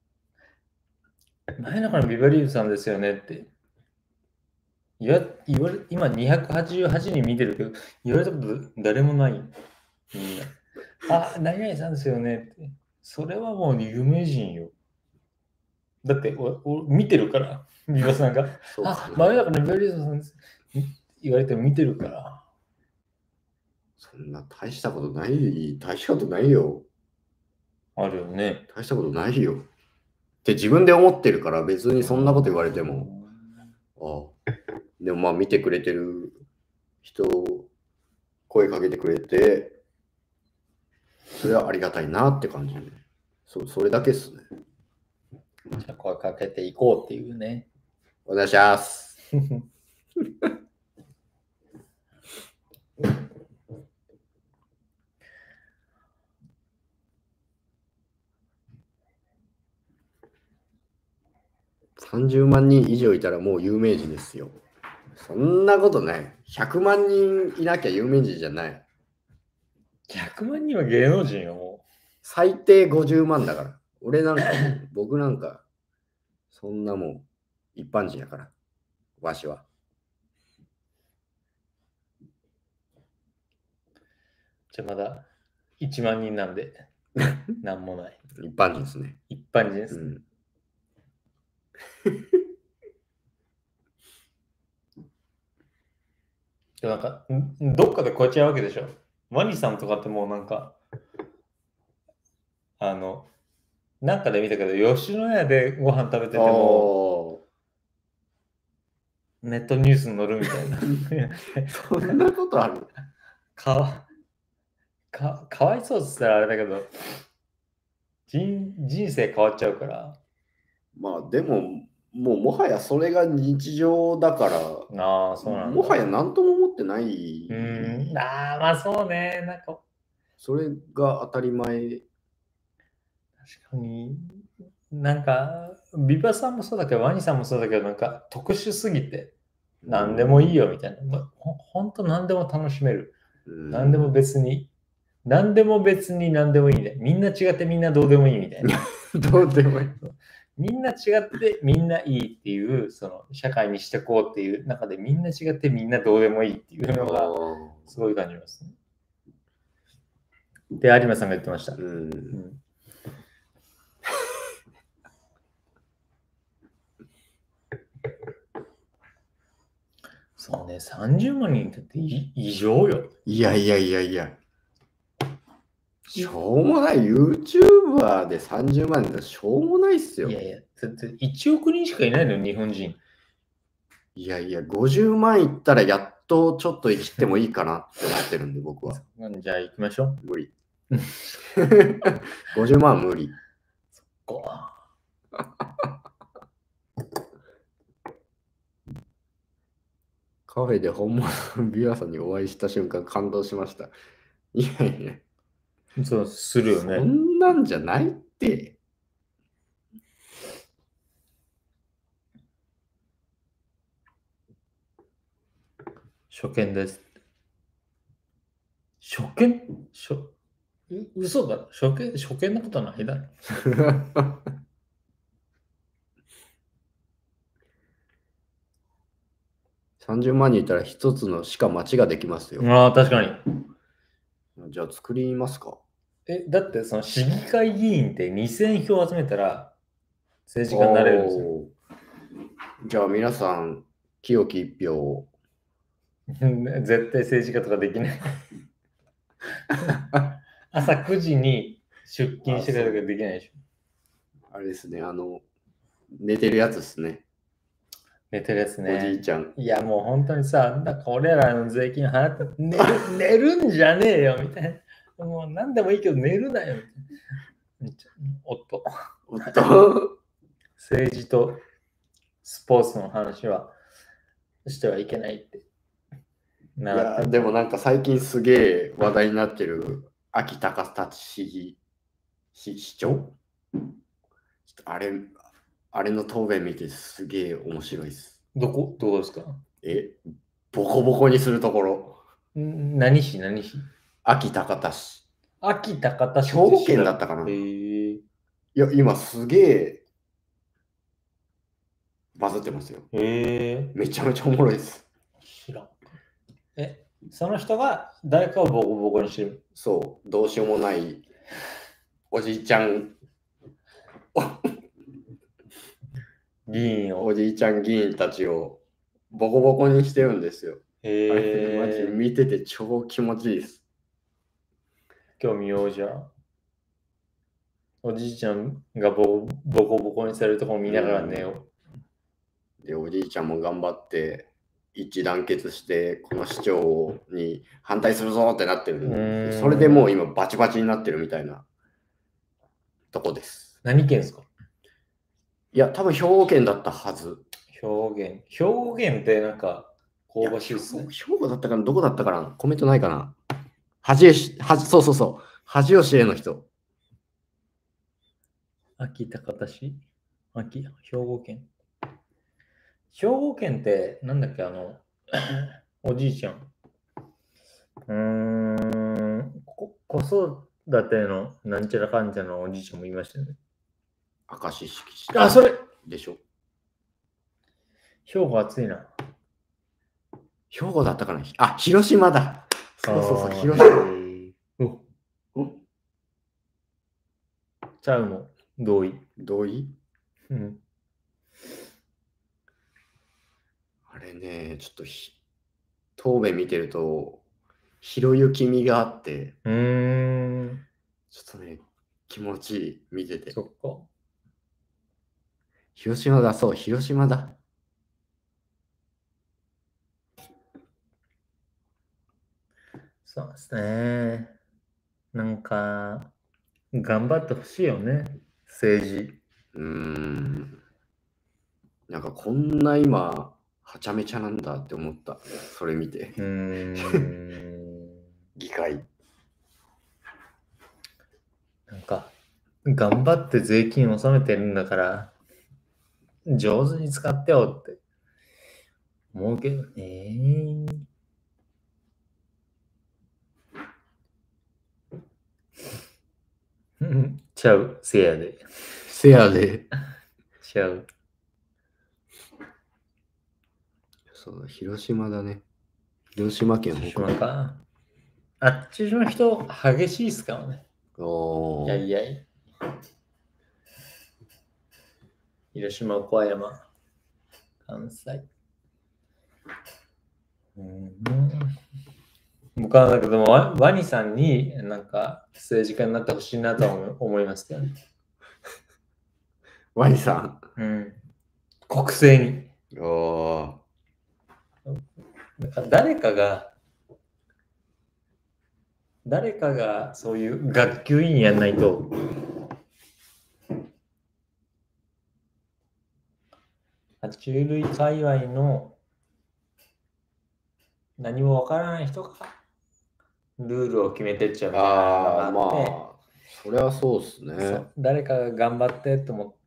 前中のビバリーズさんですよねって。言わ言われ今にひゃくはちじゅうはちにん見てるけど、言われたこと誰もない。みんな。あ、何々さんですよねって。それはもう有名人よ。だって、おお見てるから、ビバさんが。あ、前中のビバリーズさんです。 言われても見てるから。 そんな大したことない、大したことないよ。 あるよね。 大したことないよ。って自分で思ってるから別にそんなこと言われても、ああ。でもまあ見てくれてる人、声かけてくれて、それはありがたいなって感じで。そ, それだけっすね。 じゃあ声かけていこうっていうね。 お願いします。さんじゅうまんにん以上いたらもう有名人ですよ。そんなことない。ひゃくまんにんいなきゃ有名人じゃない。 ひゃくまんにんは芸能人よ、もう。 最低ごじゅうまんだから。俺なんか、僕なんか、そんなもん一般人やから。わしは。 じゃあまだいちまんにんなんで、なんもない。 一般人ですね。 一般人です、ね。 うんでなんか、どっかでこうやっちゃうわけでしょ。ワニさんとかってもうなんか、あの、なんかで見たけど、吉野家でご飯食べてても、ネットニュースに載るみたいな。 そんなことあるかかかわいそうっつったらあれだけど人、人生変わっちゃうから。 まあでも、もうもはやそれが日常だから、 ああ、そうなんだ。 もはや何とも思ってない。 うん、ああ、まあそうね。なんか、 それが当たり前。 確かに、なんか、ビバさんもそうだけど、ワニさんもそうだけど、なんか特殊すぎて、何でもいいよみたいな。ほ本当何でも楽しめる。何でも別に、何でも別に何でもいいね。みんな違ってみんなどうでもいいみたいな。 どうでもいい。 みんな違ってみんないいっていう、その社会にしてこうっていう中でみんな違ってみんなどうでもいいっていうのがすごい感じますね。で、有馬さんが言ってました。 うんうんそうね、さんじゅうまんにんって異常よ。 いやいやいやいや。しょうもない。YouTuber でさんじゅうまん人ってしょうもないっすよ。 いやいや、いちおくにんしかいないのよ、日本人。 いやいや、ごじゅうまんいったらやっとちょっと生きてもいいかなって思ってるんで、僕は。 じゃあ行きましょう。 無理。ごじゅうまん無理。 そっか。 カフェで本物のビワさんにお会いした瞬間感動しました。いやいや。そう、するよね。 そんなんじゃないって。 初見です。初見初嘘だ。初見初見のことはないだろ。 さんじゅうまん人いたら一つのしか町ができますよ。 ああ、確かに。 じゃあ作りますか。 え、だってその市議会議員ってにせんひょう集めたら政治家になれるんですよ。 じゃあ皆さん、清き一票を。 絶対政治家とかできない。朝くじに出勤してるとかできないでしょ。 あれですね、あの、寝てるやつですね。 寝てるやつね。 おじいちゃん。 いや、もう本当にさ、なんか俺らの税金払って寝る寝るんじゃねえよみたいな。もう何でもいいけど寝るなよみたいな。おっと。 おっと。 政治とスポーツの話はしてはいけないって。 いや、でもなんか最近すげえ話題になってる秋高達市市市長あれ、あれの答弁見てすげえ面白いです。 どこどこですか？ え、ボコボコにするところ。 ん何市何市？ 秋高田市。 秋高田市。 兵庫県だったかな。 へえ。いや、今すげえバズってますよ。 へえ。 めちゃめちゃおもろいです。 知らん。え、その人が誰かをボコボコにしてる。 そう、どうしようもないおじいちゃん、 議員を。 おじいちゃん議員たちをボコボコにしてるんですよ。 へあれマジえ。 見てて超気持ちいいです。 今日見ようじゃあ。おじいちゃんがボコボコボコにされるところ見ながら寝よう。で、おじいちゃんも頑張って一致団結して、この市長に反対するぞってなってるんで、それでもう今バチバチになってるみたいなとこです。 何県ですか？ いや、多分兵庫県だったはず。 兵庫県。兵庫県ってなんか香ばしいっすね。 兵庫だったかな、どこだったかな、コメントないかな。恥吉、はそうそうそう、恥吉への人。 秋高田市秋、兵庫県。兵庫県ってなんだっけ、あの、おじいちゃん。うーん、こ子育てのなんちゃらかんちゃらのおじいちゃんもいましたよね。 明石式あ、それでしょ。 兵庫暑いな。 兵庫だったかな。あ、広島だ。そうそうそう、 あー広島。 おおちゃうの同意。 同意？ うん。 あれね、ちょっとひ答弁見てると、ひろゆき味があって、 うーん。 ちょっとね、気持ちいい、見てて。 そっか。 広島だ、そう、広島だ。 そうですね。なんか、頑張ってほしいよね、政治。 うーん。なんかこんな今、はちゃめちゃなんだって思った。それ見て。 うーん。 議会。 なんか、頑張って税金を納めてるんだから、上手に使ってよって思うけどね。ちゃう、せやで。 せやで。 ちゃう。 そうだ、広島だね。広島県広島か。あっちの人、激しいっすからね。 おー。 やいやい。広島、小山、関西。うん僕はだけども、ワワニさんになんか政治家になってほしいなとは思思いますけどね。 ワニさん。 うん。国政に。 おー。 なんか誰かが、誰かがそういう学級委員やんないと、爬虫類界隈の何もわからない人がルールを決めてっちゃうみたいなのがあって、 あー、まあ、それはそうっすね。 そう誰かが頑張ってと思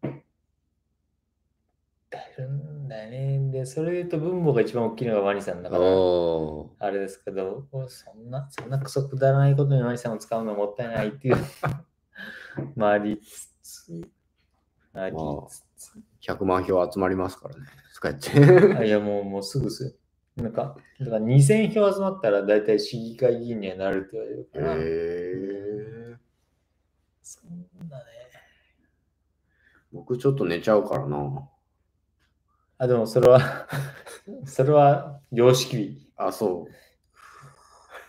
ってるんだよね。で、それで言うと分母が一番大きいのがワニさんだから、 おー。 あれですけど、そんな、そんなクソくだらないことにワニさんを使うのはもったいないっていうまあありつつ、ありつつ。 ひゃくまん票集まりますからね。使っあて。 いや、もう、もうすぐですよ。なんか、だからにせん票集まったら大体市議会議員にはなるって言われるから。 へえ。 そんなね。 僕ちょっと寝ちゃうからな。 あ、でもそれはそれは常識日。 あ、そう。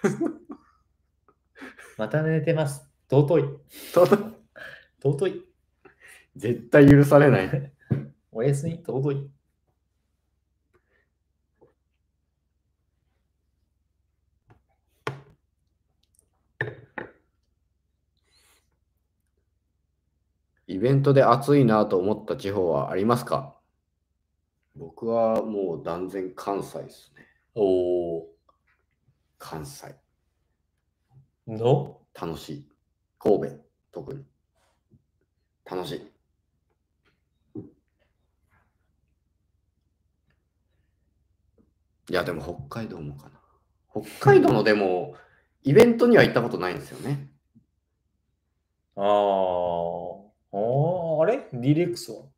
また寝てます。尊い。尊い。 絶対許されない。 おやすみ、尊い。 イベントで暑いなと思った地方はありますか？僕はもう断然関西ですね。 おお。 関西。 の楽しい。神戸、特に。楽しい。いや、でも北海道もかな。北海道のでも、イベントには行ったことないんですよね。 ああ。ああれ ?ディーレックス は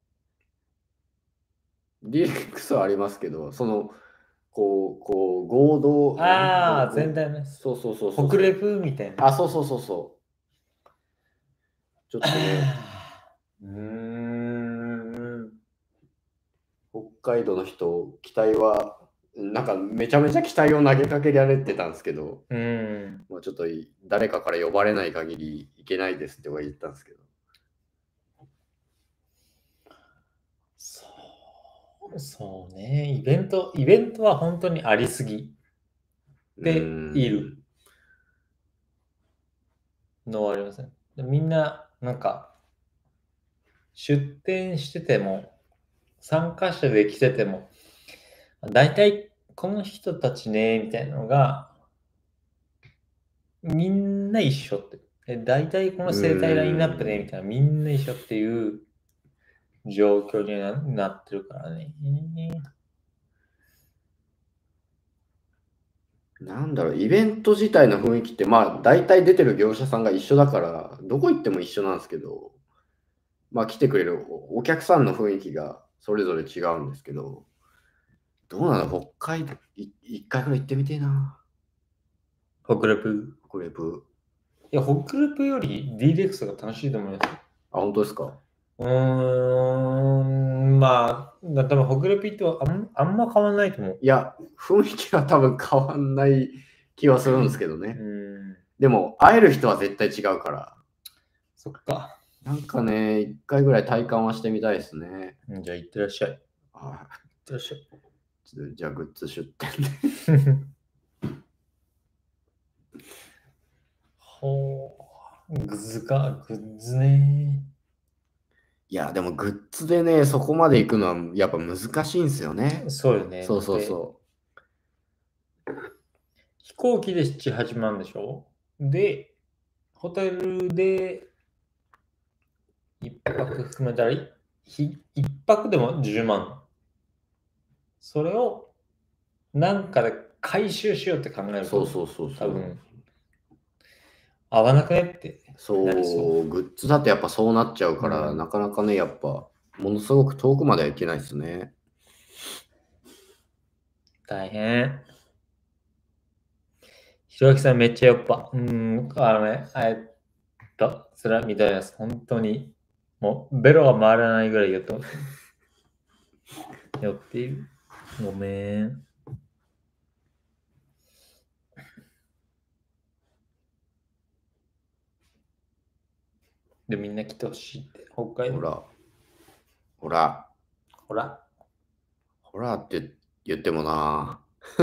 ディーエックス はありますけど、その、こう、こう、合同。 ああ、全体の。 そうそうそうそう。 北レプみたいな。 あ、そうそうそうそう。ちょっとね、 うーん。 北海道の人、期待はなんかめちゃめちゃ期待を投げかけられてたんですけど、 うん。 まあ、ちょっと誰かから呼ばれない限りいけないですって言ったんですけど。 そう、そうね。イベント、イベントは本当にありすぎているのはありません。みんな、なんか、出店してても、参加者で来てても、大体この人たちね、みたいなのが、みんな一緒って。え大体この生態ラインナップね、みたいな、みんな一緒っていう状況に な, なってるからね。 なんだろう、イベント自体の雰囲気って、まあ、大体出てる業者さんが一緒だから、どこ行っても一緒なんですけど、まあ、来てくれるお客さんの雰囲気がそれぞれ違うんですけど、どうなの、北海道、い一回くらい行ってみてえな。 北レプ。 北レプ。 いや、北レプより ディーディーエックス が楽しいと思いますよ。 あ、本当ですか？ うーん、まあ、だ多分北レプってあんあんま変わんないと思う。 いや、雰囲気は多分変わんない気はするんですけどね。 うん。 でも、会える人は絶対違うから。 そっか。 なんかね、一回ぐらい体感はしてみたいですね。 じゃあ、行ってらっしゃい。 あ、 行ってらっしゃい。 じゃあ、グッズ出店で。 ほう。グッズか、グッズね。 いや、でもグッズでね、そこまで行くのはやっぱ難しいんですよね。 そうよね。 そうそうそう。 飛行機でなな、はちまんでしょ？で、ホテルで一泊含めたら、い一泊でもじゅうまん。それをなんかで回収しようって考えると、 そうそうそうそう。 多分、合わなくねってそうなりそう。 グッズだとやっぱそうなっちゃうから、 うんなかなかね、やっぱ、ものすごく遠くまでは行けないですね。 大変。ひろあきさんめっちゃ酔っぱ。うん、あのね、えっと、それは見たいです。本当に。もう、ベロが回らないぐらい酔ってます。酔っている。ごめん。で、みんな来てほしいって、北海道。 ほら、ほら、 ほら。 ほらって言ってもな。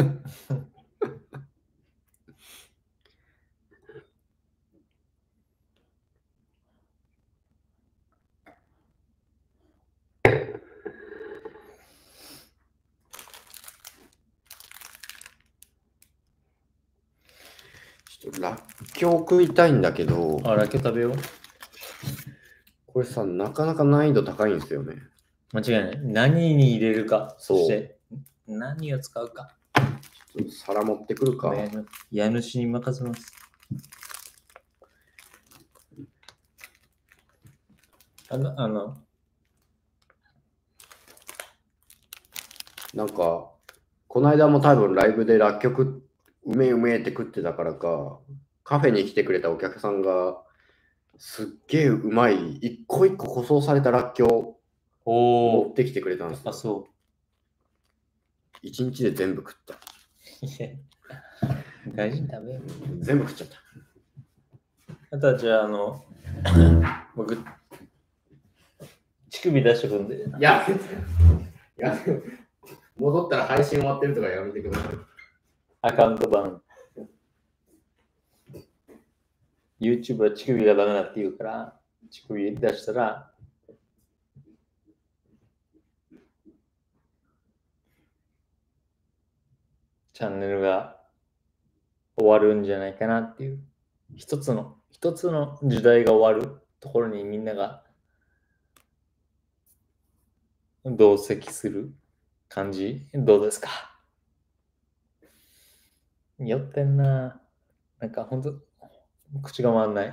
ちょっとらっきょう食いたいんだけど、 あ、らっきょう食べよう。 これさ、なかなか難易度高いんですよね。 間違いない。何に入れるか、 そうそして何を使うか。 ちょっと皿持ってくるか。 家主に任せます。あの、あの、 なんか、この間も多分ライブでらっきょううめえうめえって食ってたからか、カフェに来てくれたお客さんが、すっげえうまい、一個一個舗装されたらっきょうを持ってきてくれたんですよ。 あ、そう。 一日で全部食った。 大事に食べよう。 全部食っちゃった。 あとはじゃあ、あの、僕、乳首出してくんで。 いや、いや、戻ったら配信終わってるとかやめてください。 アカウント版。YouTube は乳首がダメだって言うから、乳首出したら、チャンネルが終わるんじゃないかなっていう。一つの、一つの時代が終わるところにみんなが同席する感じ。どうですか？酔ってんな。なんかほんと、口が回んない。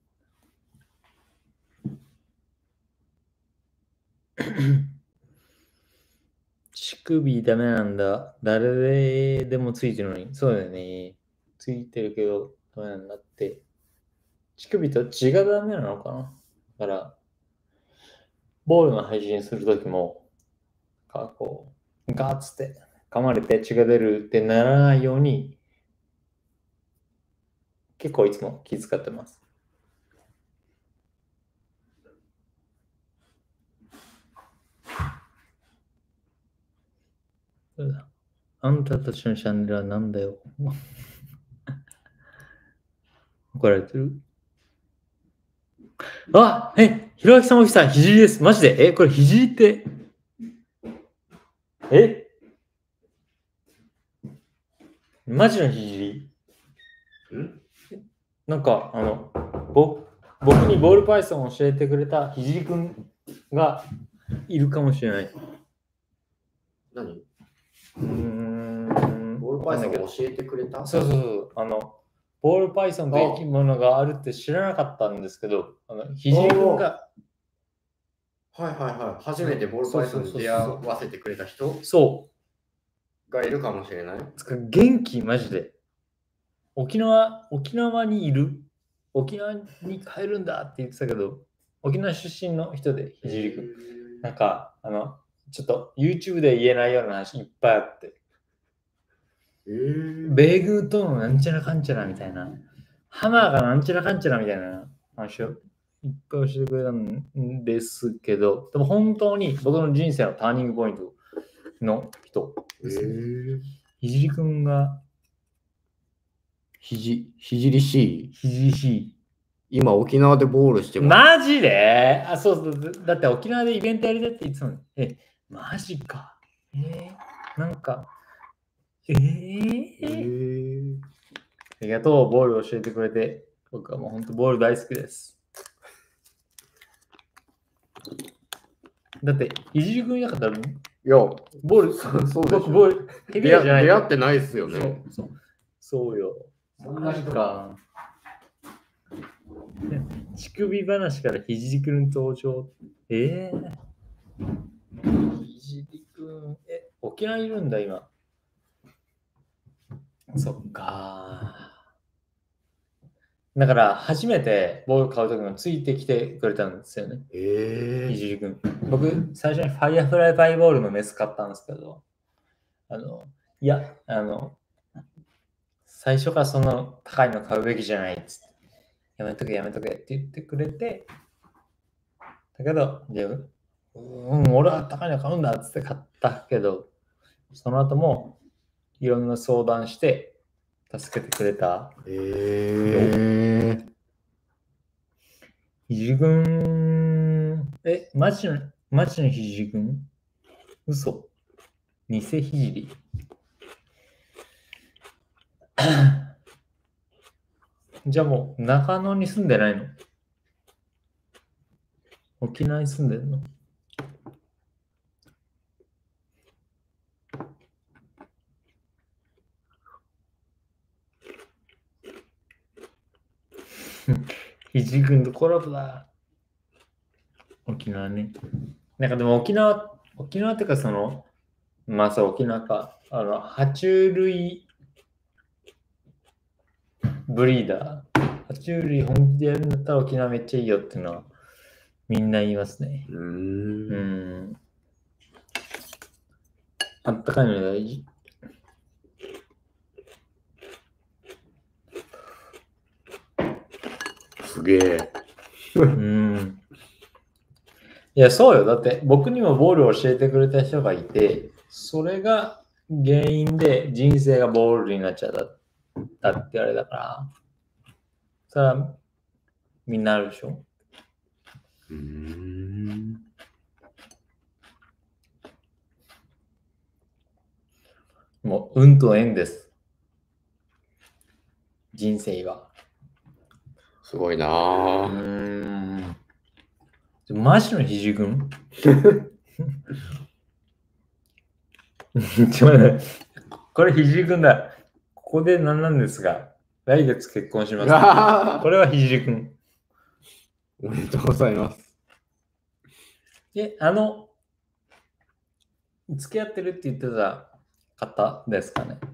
乳首ダメなんだ。誰でもついてるのに。そうだよね。ついてるけどダメなんだって。乳首と血がダメなのかな。だから、ボールの配信するときも、かこう、ガーッつって噛まれて血が出るってならないように、結構いつも気遣ってます。あんたたちのチャンネルはなんだよ。怒られてる？あ、え、ひろあきさん、おきさん、ひじりです。マジで。え、これひじりって、えマジのひじり？んなんか、あの、ぼ僕にボールパイソンを教えてくれたひじりくんがいるかもしれない。 何？ うーん。 ボールパイソンを教えてくれた？ そうそうそう。あの、ボールパイソンという生き物があるって知らなかったんですけど、あのひじりくんが。 はいはいはい。初めてボールパイソンに出会わせてくれた人そうがいるかもしれない。 元気、マジで。沖縄、沖縄にいる。沖縄に帰るんだって言ってたけど、沖縄出身の人で、ひじりくん。なんか、あの、ちょっと YouTube で言えないような話いっぱいあって。 えー、 米軍とのなんちゃらかんちゃらみたいな。ハマーがなんちゃらかんちゃらみたいな話をいっぱい教えてくれたんですけど、でも本当に僕の人生のターニングポイントの人ですね。えー、ひじりくんが、 ひじ、ひじりしい。 ひじりしい。 今沖縄でボールしてます。マジで？あ、そうそう。だって沖縄でイベントやりたいって言ってたのに。え、マジか。えー、なんか、えー、えー、ありがとう、ボール教えてくれて。僕はもう本当ボール大好きです。だって、いじりくんいなかったら、いや、 ボール、 そうそうでしょ。 ボール、ヘビーじゃない。 出会ってないっすよね。 そうそう、そうよ。そんな人か。乳首話からひじりくん登場。えー、ひじりくん、え、沖縄いるんだ、今。そっか。だから初めてボール買うときもついてきてくれたんですよね。 えー、 ひじりくん。僕、最初にファイアフライバイボールのメス買ったんですけど、あの、いや、あの、最初からその高いの買うべきじゃないっつって、やめとけやめとけって言ってくれて、だけど、でうん、俺は高いの買うんだっつって買ったけど、その後もいろんな相談して助けてくれた。 えー、 ひじりくん、え、マジの、マジのひじりくん？嘘。偽ひじり。じゃあもう中野に住んでないの？沖縄に住んでるの？ひじくんとコラボだ。沖縄ね。なんかでも沖縄、沖縄ってかその、まあそう沖縄か。あの、爬虫類ブリーダー。爬虫類本気でやるんだったら沖縄めっちゃいいよっていうのはみんな言いますね。 うーん。 うん。あったかいの大事。 すげえ。 うん。いや、そうよ。だって僕にもボールを教えてくれた人がいて、それが原因で人生がボールになっちゃったって言われたから、それはみんなあるでしょ。 うーん。 もう運と縁です。人生は。 すごいなぁ。 うーん。マジのひじくんちょっと待って、これひじりくんだ。ここで何なんですが、来月結婚します。これはひじりくん。 おめでとうございます。 え、あの、付き合ってるって言ってた方ですかね。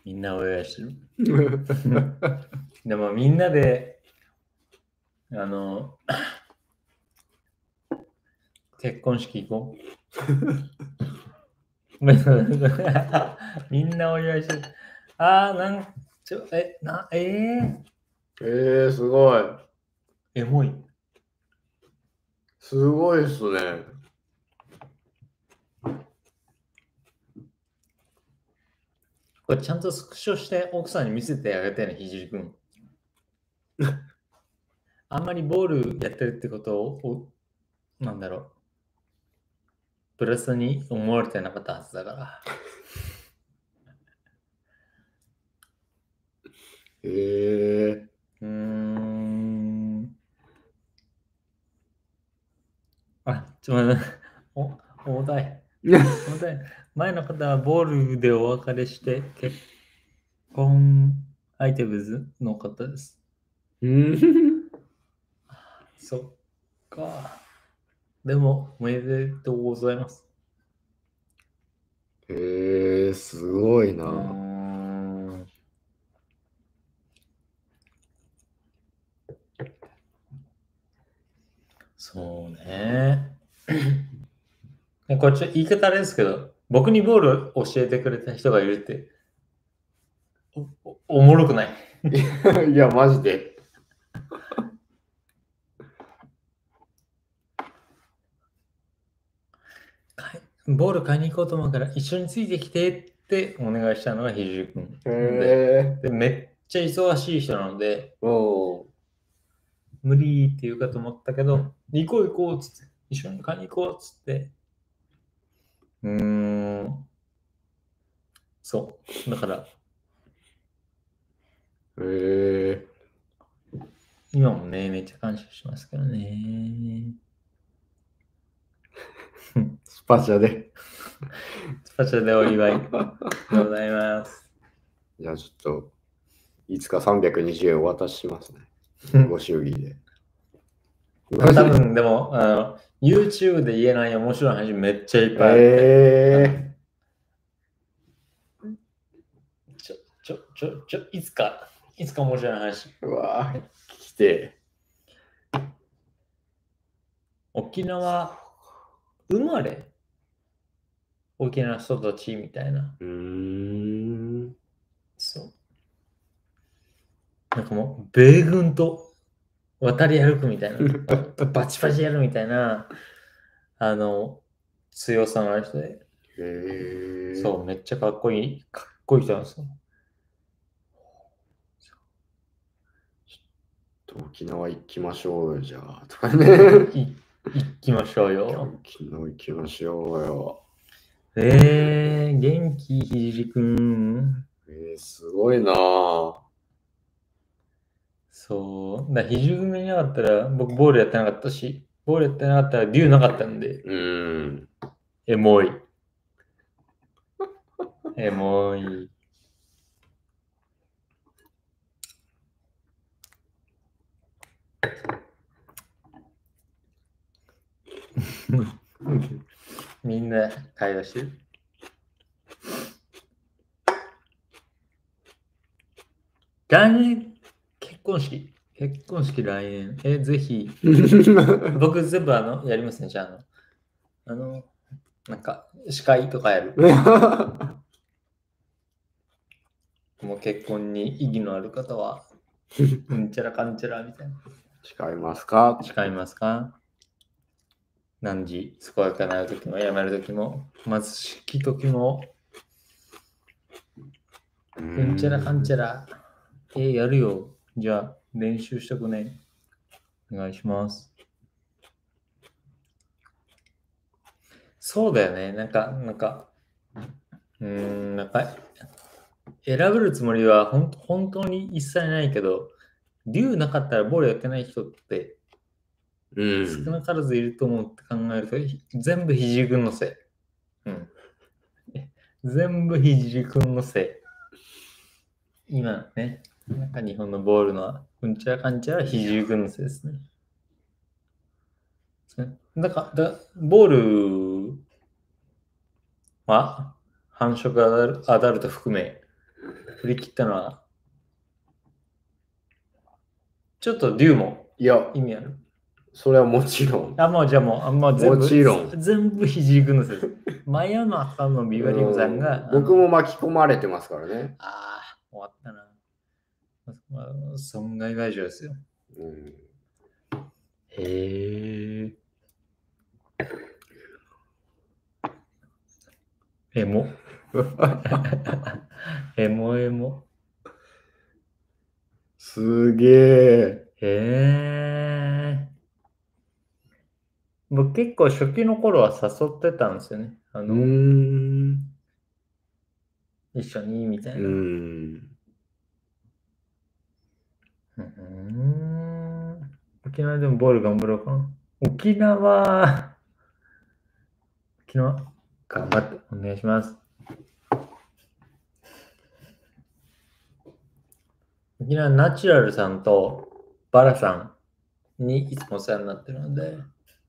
みんなお祝いしてる。でもみんなで、あの、結婚式行こう。みんなお祝いしてる。あー、なんちょ、え、な、えー、 えー、すごい。 エモい。 すごいっすね。 これちゃんとスクショして奥さんに見せてあげてね、ひじりくん。あんまりボールやってるってことを、なんだろう。プラスに思われてなかったはずだから。 へえ。 うーん。あ、ちょっと待って。お、重たい。重たい。前の方はボールでお別れして結婚アイテムズの方です。 うん。 そっか。でも、おめでとうございます。 へえ、すごいうな。 ーん。そうね。これちょっと言い方あれですけど、僕にボールを教えてくれた人がいるって、おおおもろくない。 いや、マジで。 かいボール買いに行こうと思うから一緒についてきてってお願いしたのがひじりくんで、 へえ。 でめっちゃ忙しい人なので、 お無理って言うかと思ったけど、行こう行こうっつって、一緒に買いに行こうっつって、うーん、そう、だから、 ー。へえ。 今もね、めっちゃ感謝しますけどね。 スパチャで。 スパチャでお祝いでございます。 じゃあちょっと、いつかさんびゃくにじゅうえんお渡ししますね。ご祝儀で。 多分でもあの、YouTube で言えない面白い話めっちゃいっぱいあって。 えー、ちょ、ちょ、ちょ、ちょ、いつか、いつか面白い話。 ー、うわぁ、聞きて。 沖縄生まれ沖縄育ちみたいな。 うーん。 そう。なんかもう、米軍と渡り歩くみたいな。バチバチやるみたいな、あの、強さのある人で。 へえ。 そう、めっちゃかっこいい、かっこいい人なんですよ。 沖縄行きましょうよ、じゃあ。とかね。 い行きましょうよ。 沖縄行きましょうよ。 えー、元気ひじりくん。 えー、すごいなぁ。 そう。だひじりくんがいなかったら、僕ボールやってなかったし、ボールやってなかったらデューなかったんで、 うーん。 エモい。エモい。みんな会話してる。来年、結婚式。結婚式来年。え、ぜひ。僕全部あの、やりますね、じゃあ。あの、あのなんか、司会とかやる。もう結婚に意義のある方は、うんちゃらかんちゃらみたいな。 誓いますか？ 誓いますか？何時、健やかなるときも、やめるときも、まず式ときも、うんちゃらかんちゃら。えー、やるよ。じゃあ、練習しとくね。お願いします。そうだよね。なんか、なんか、うーん、なんか、選べるつもりはほん本当に一切ないけど、竜なかったらボールやってない人ってうん。 少なからずいると思うって考えると、全部ひじりくんのせい。うん。全部ひじりくんのせい。今ね、なんか日本のボールのうんちゃらかんちゃらひじりくんのせいですね。だから、だボールは繁殖アダルアダルト含め振り切ったのは、ちょっとデューもいや、 意味ある。 それはもちろん。 あ、もうじゃあもう、あもう全部、 もちろん全部ひじりくんのせいです。真山さんのビバリングさんが。 僕も巻き込まれてますからね。 ああ、終わったな。まあ、損害賠償ですよ。 うん、 へえ。エモ。エモエモ。 すげえ。 へえ。僕結構初期の頃は誘ってたんですよね。あの、 うーん。 一緒にみたいうな。 ーん。 うーん。沖縄でもボール頑張ろうかな。沖縄、沖縄、頑張ってお願いします。沖縄ナチュラルさんとバラさんにいつもお世話になってるので、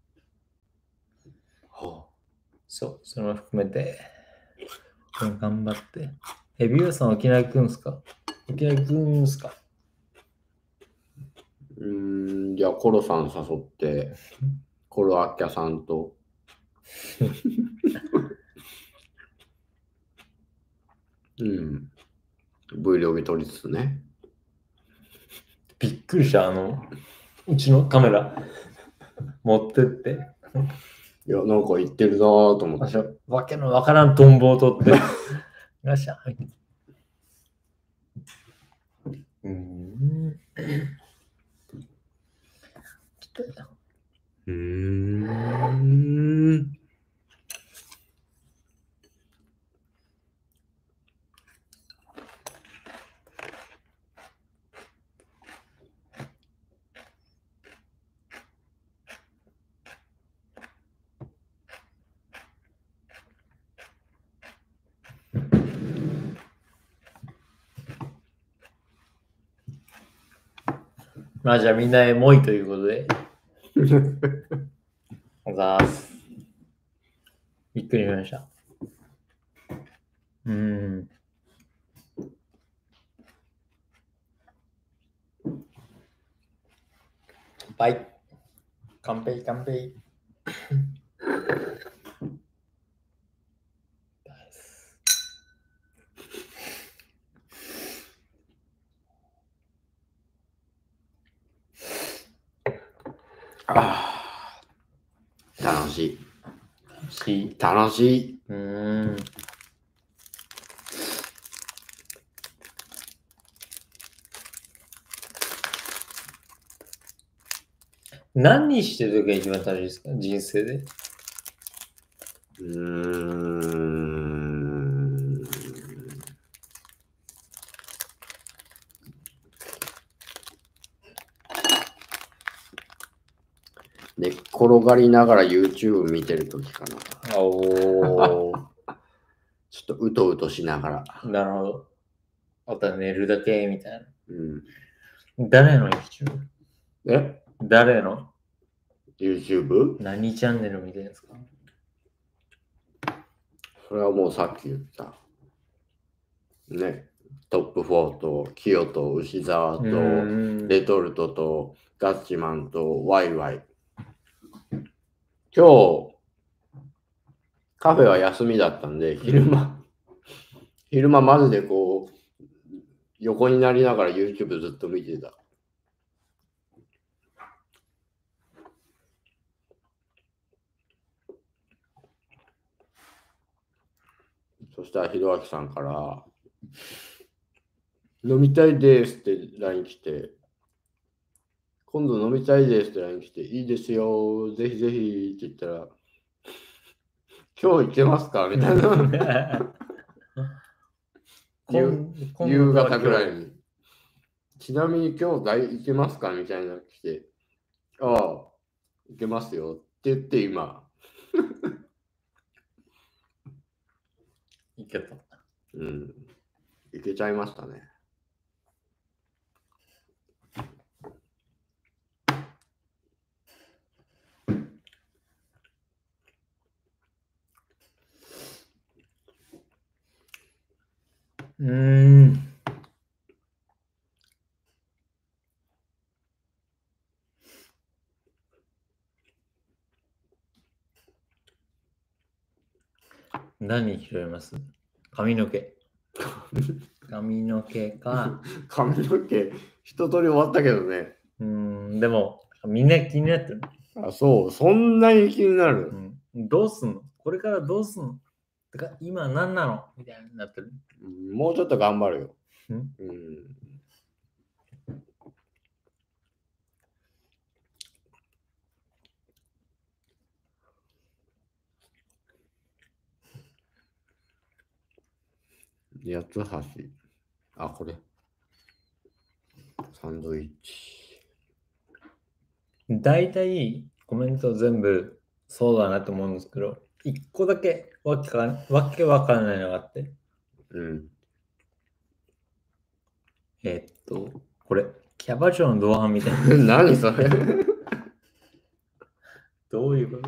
はそう、それも含めて、頑張って。え、ビューさん沖縄行くんすか？沖縄行くんすか？ うーん。じゃあ、コロさん誘って、コロアッキャさんと。うん。Vlog 撮りつつね。 びっくりした、あの、うちのカメラ持ってって。 いや、なんか言ってるなぁと思って。 わけのわからんトンボを取って。ガシャン。うーん。 うーん。 まあじゃあみんなエモいということで。おざーす。びっくりしました。うーん。乾杯。乾杯、乾杯。 ああ、楽しい。 楽しい。 楽しい。 うーん。何してる時が一番楽しいですか？人生で。 うーん。寝っ転がりながら YouTube 見てるときかな。 おー。 ちょっとうとうとしながら。 なるほど。あとは寝るだけみたいな。 うん、 誰の YouTube？ え誰の ?YouTube? 何チャンネル見てるんですか？ それはもうさっき言った。ね。トップフォーと、キヨと、牛沢と、レトルトと、ガッチマンと、ワイワイ。今日、カフェは休みだったんで、昼間、昼間マジでこう、横になりながら YouTube ずっと見てた。そしたら、ひろあきさんから、飲みたいですって ライン 来て、今度飲みたいですって ライン 来て、いいですよ、ぜひぜひって言ったら、今日行けますかみたいな。夕夕方ぐらいに。ちなみに今日大行けますかみたいなの来て、ああ、行けますよって言って今。 行けた。 うん。行けちゃいましたね。 うーん。 何拾います？髪の毛。髪の毛か。 髪の毛、一通り終わったけどね。 うん、でも、みんな気になってる。 あ、そう、そんなに気になる。 うん、どうすんの？これからどうすんの？てか、今何なのみたいになってる。 もうちょっと頑張るよ。 うん、 うん。八つ橋。あ、これ。サンドイッチ。 大体コメント全部そうだなと思うんですけど、一個だけわけかわけわからないのがあって。 うん。 えーっと、これ、キャバ嬢の同伴みたいな。 何それどういうこと？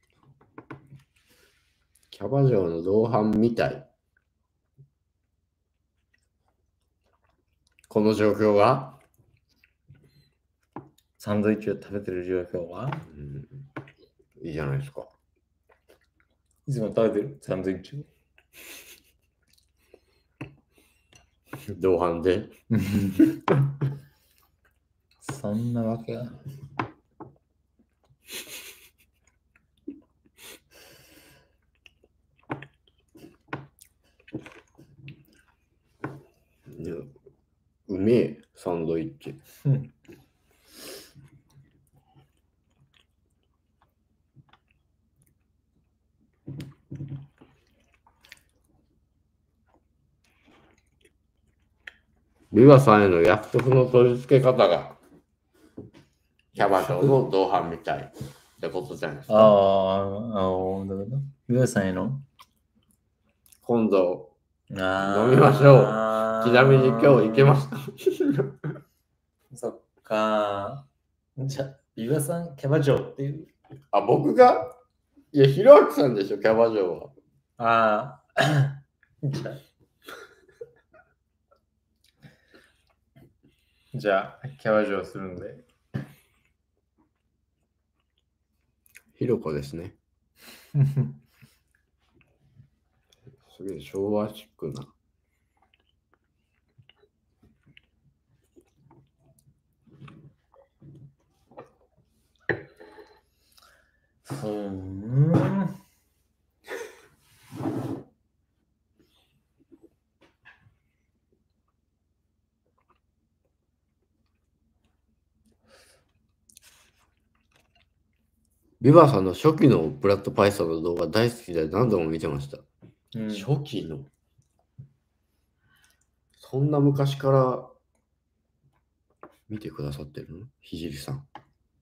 キャバ嬢の同伴みたい。この状況がサンドイッチを食べてる状況は、 うん、いいじゃないですか。 いつも食べてるサンドイッチを。 同伴でそんなわけが。 うめえ、サンドイッチ。 うんビワさんへの約束の取り付け方がキャバ嬢の同伴みたいってことじゃないですか。 ああ、ああ、だけど、ビワさんへの今度あ飲みましょう。ちなみに今日行けました。 そっか。じゃあ、ビワさん、キャバ嬢っていう。 あ、僕がいや、ひろあきさんでしょ、キャバ嬢は。 ああ。じゃあ、じゃあ、キャバ嬢するんで。 ひろこですね。すげえ昭和チックな。 ふーん。 ビバさんの初期のブラッドパイソンの動画大好きで何度も見てました。 うん、 初期のそんな昔から見てくださってるの？ひじりさん。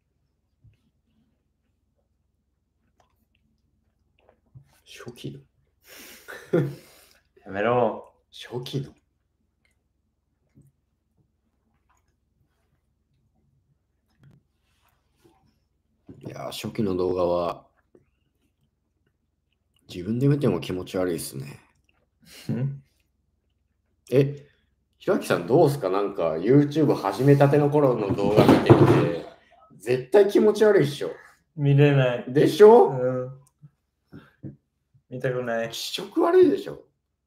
初期のやめろ。 初期のいやー、初期の動画は自分で見ても気持ち悪いですね。え、ひろあきさんどうすか？なんか YouTube 始めたての頃の動画見てみて、絶対気持ち悪いっしょ。 見れない。 でしょ？ うん。見たくない。 気色悪いでしょ。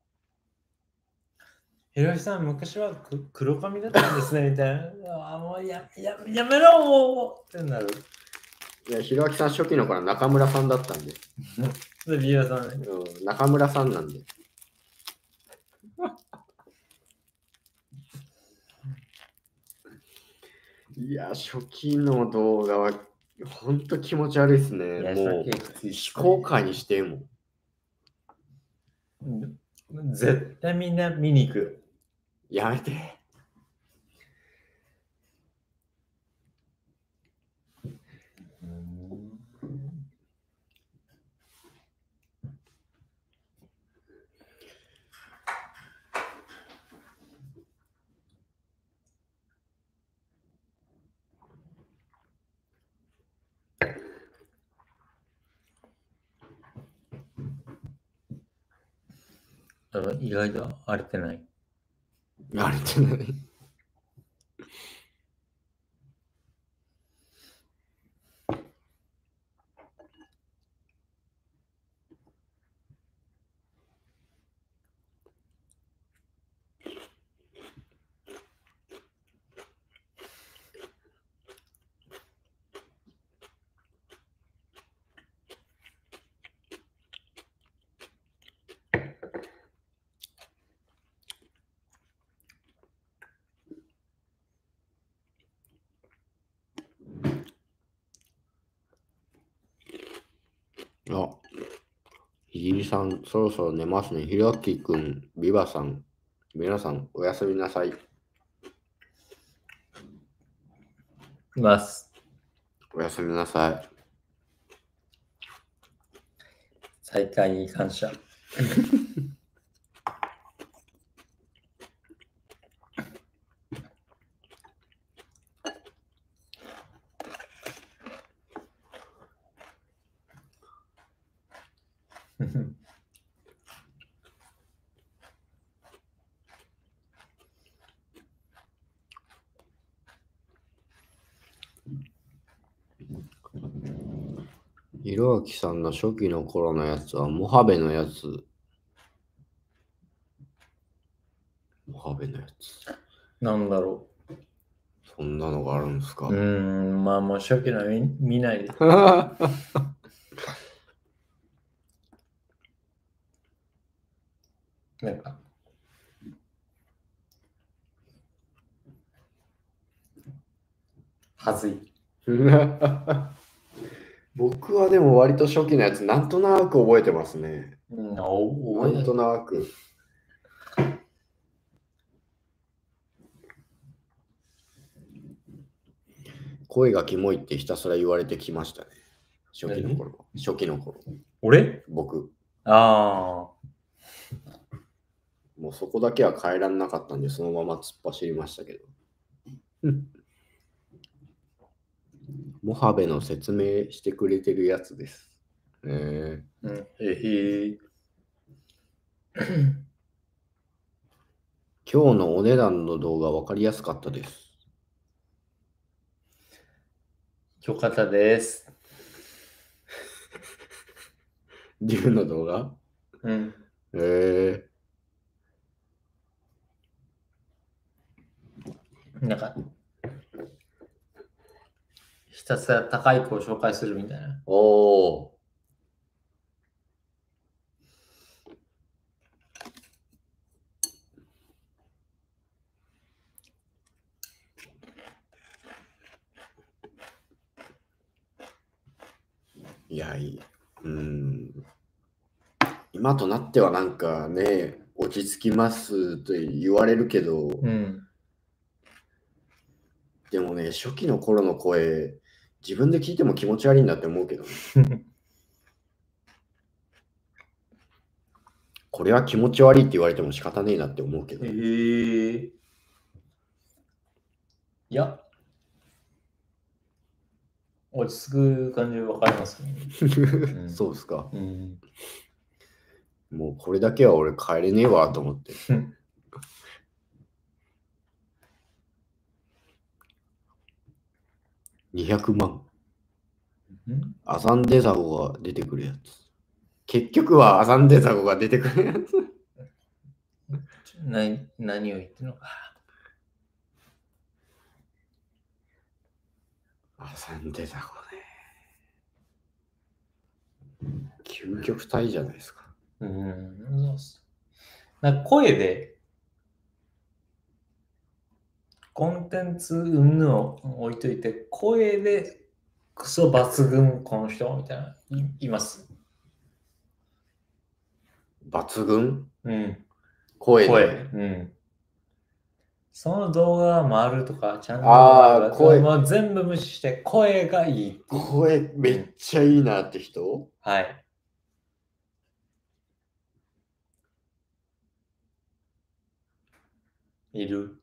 ひろしさん、昔はく黒髪だったんですね、みたいな。あ、もうやややめろもうってなる。 いや、ひろあきさん初期の頃中村さんだったんで。 で、ビアさんね。 うん、中村さんなんで。いや、初期の動画はほんと気持ち悪いですね。もう思考回にしても。 絶対みんな見に行く。 やめて。 意外と荒れてない。 荒れてない。 じさん、そろそろ寝ますね。ひろあきくん、ビバさん、皆さん、おやすみなさい。 います。 おやすみなさい。 再会に感謝。 ひろあきさんの初期の頃のやつは、モハベのやつ。モハベのやつ。 なんだろう。そんなのがあるんですか。 うーん、まあもう初期の見見ないで。なんか。はずい。 僕はでも割と初期のやつなんとなく覚えてますね。 うん、 なんとなく。声がキモいってひたすら言われてきましたね。初期の頃。初期の頃。 俺僕。 ああ。 もうそこだけは変えらんなかったんで、そのまま突っ走りましたけど。モハベの説明してくれてるやつです。えー、うん、えへ今日のお値段の動画分かりやすかったです。 よかったです。 竜の動画うん。 えー、なんか、ひたすら高い子を紹介するみたいな。 おー。いや、いい。うん。今となってはなんかね、落ち着きますと言われるけど、 うん、 でもね、初期の頃の声、自分で聞いても気持ち悪いんだって思うけどね。これは気持ち悪いって言われても仕方ねえなって思うけど。 えー、いや、落ち着く感じわかりますね。 うん、そうですか、 うん。 もうこれだけは俺帰れねえわと思って。にひゃくまん。アザンデザゴが出てくるやつ。結局はアザンデザゴが出てくるやつ。 な何を言ってるのか。 アザンデザゴね。究極体じゃないですか。 うん。なんか声で、コンテンツ云々を置いといて、声でクソ抜群この人みたいな、い, います。 抜群うん。 声で。 声。うん。その動画が回るとか、チャンネルが回る。声。 もう全部無視して、声がいい。 声めっちゃいいなって人、うん、 はい。いる。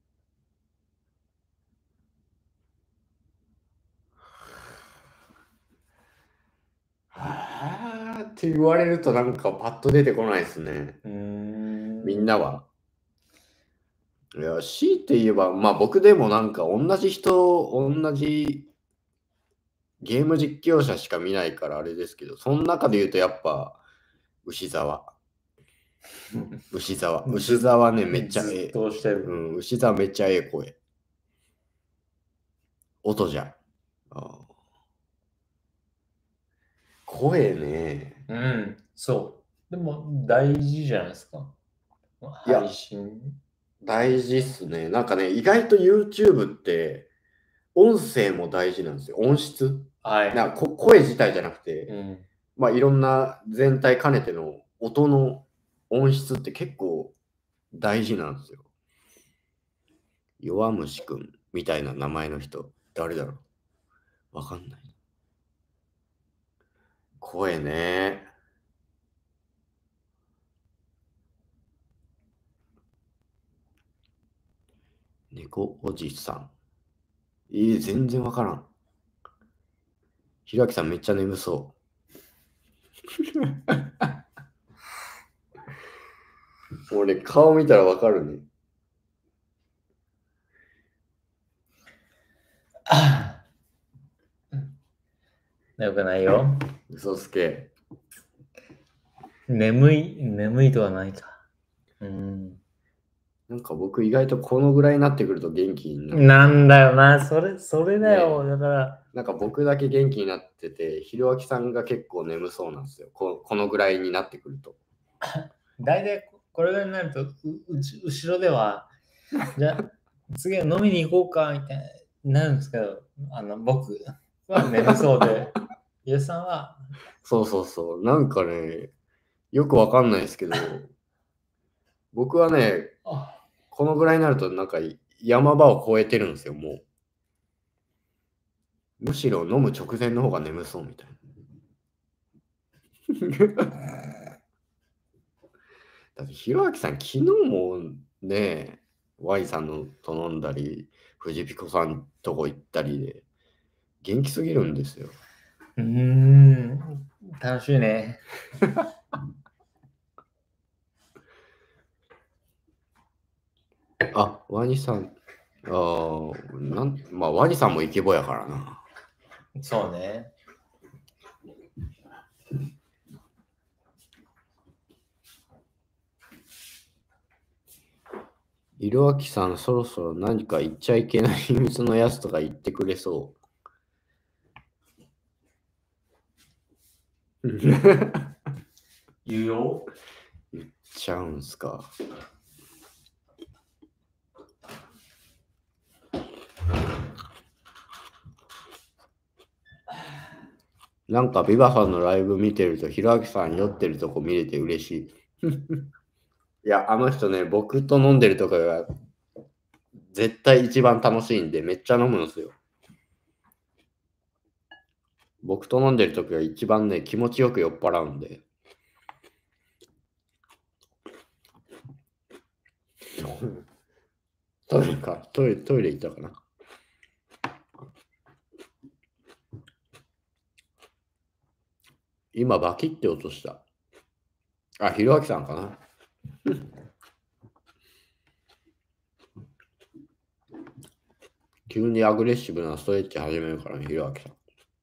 はあって言われるとなんかパッと出てこないですね。 うーん。 みんなは。いや、強いて言えば、まあ僕でもなんか同じ人、同じゲーム実況者しか見ないからあれですけど、その中で言うとやっぱ牛沢。牛沢。牛沢ね、めっちゃええ。うん、牛沢めっちゃええ声。音じゃ。あ声ね。 うん、そう。でも大事じゃないですか。配信。 大事っすね。なんかね、意外と YouTube って音声も大事なんですよ。音質。 はい。 なんかこ声自体じゃなくて、 うん、 まあいろんな全体兼ねての音の音質って結構大事なんですよ。弱虫くんみたいな名前の人、誰だろう、わかんない。声ね。猫おじさん。えー、全然わからん。ひろあきさんめっちゃ眠そう。俺、顔見たらわかるね。 よくないよ。 嘘つけ。 眠い、眠いとはないか。うん。 なんか僕意外とこのぐらいになってくると元気になる。 なんだよな、それ、それだよ。ね、だから。 なんか僕だけ元気になってて、ひろあきさんが結構眠そうなんですよ。ここのぐらいになってくると。 大体これぐらいになると、ううち後ろでは、じゃあ次は飲みに行こうかみたいになるんですけど、あの僕は眠そうで、ゆうさんは。 そうそうそう。なんかね、よくわかんないですけど、僕はね、このぐらいになるとなんか山場を越えてるんですよ、もう。むしろ飲む直前の方が眠そうみたいな。だってひろあきさん、昨日もね、Y さんのと飲んだり、藤ピコさんとこ行ったりで、元気すぎるんですよ。 うーん、楽しいね。 あ、ワニさん、あなん、まあ、ワニさんもイケボやからな。 そうね。 ひろあきさん、そろそろ何か言っちゃいけない秘密のやつとか言ってくれそう。 言うよ。 言っちゃうんすか。なんかビバさんのライブ見てるとひろあきさん酔ってるとこ見れて嬉しい。いや、あの人ね、僕と飲んでるとかが絶対一番楽しいんでめっちゃ飲むんですよ。僕と飲んでるときが一番ね、気持ちよく酔っ払うんで。トイレか、トイレ、トイレ行ったかな。今、バキって落とした。あ、ひろあきさんかな。急にアグレッシブなストレッチ始めるからね、ひろあきさん。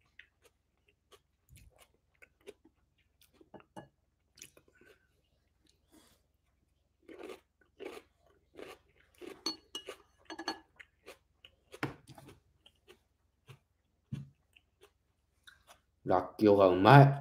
らっきょうがうまい。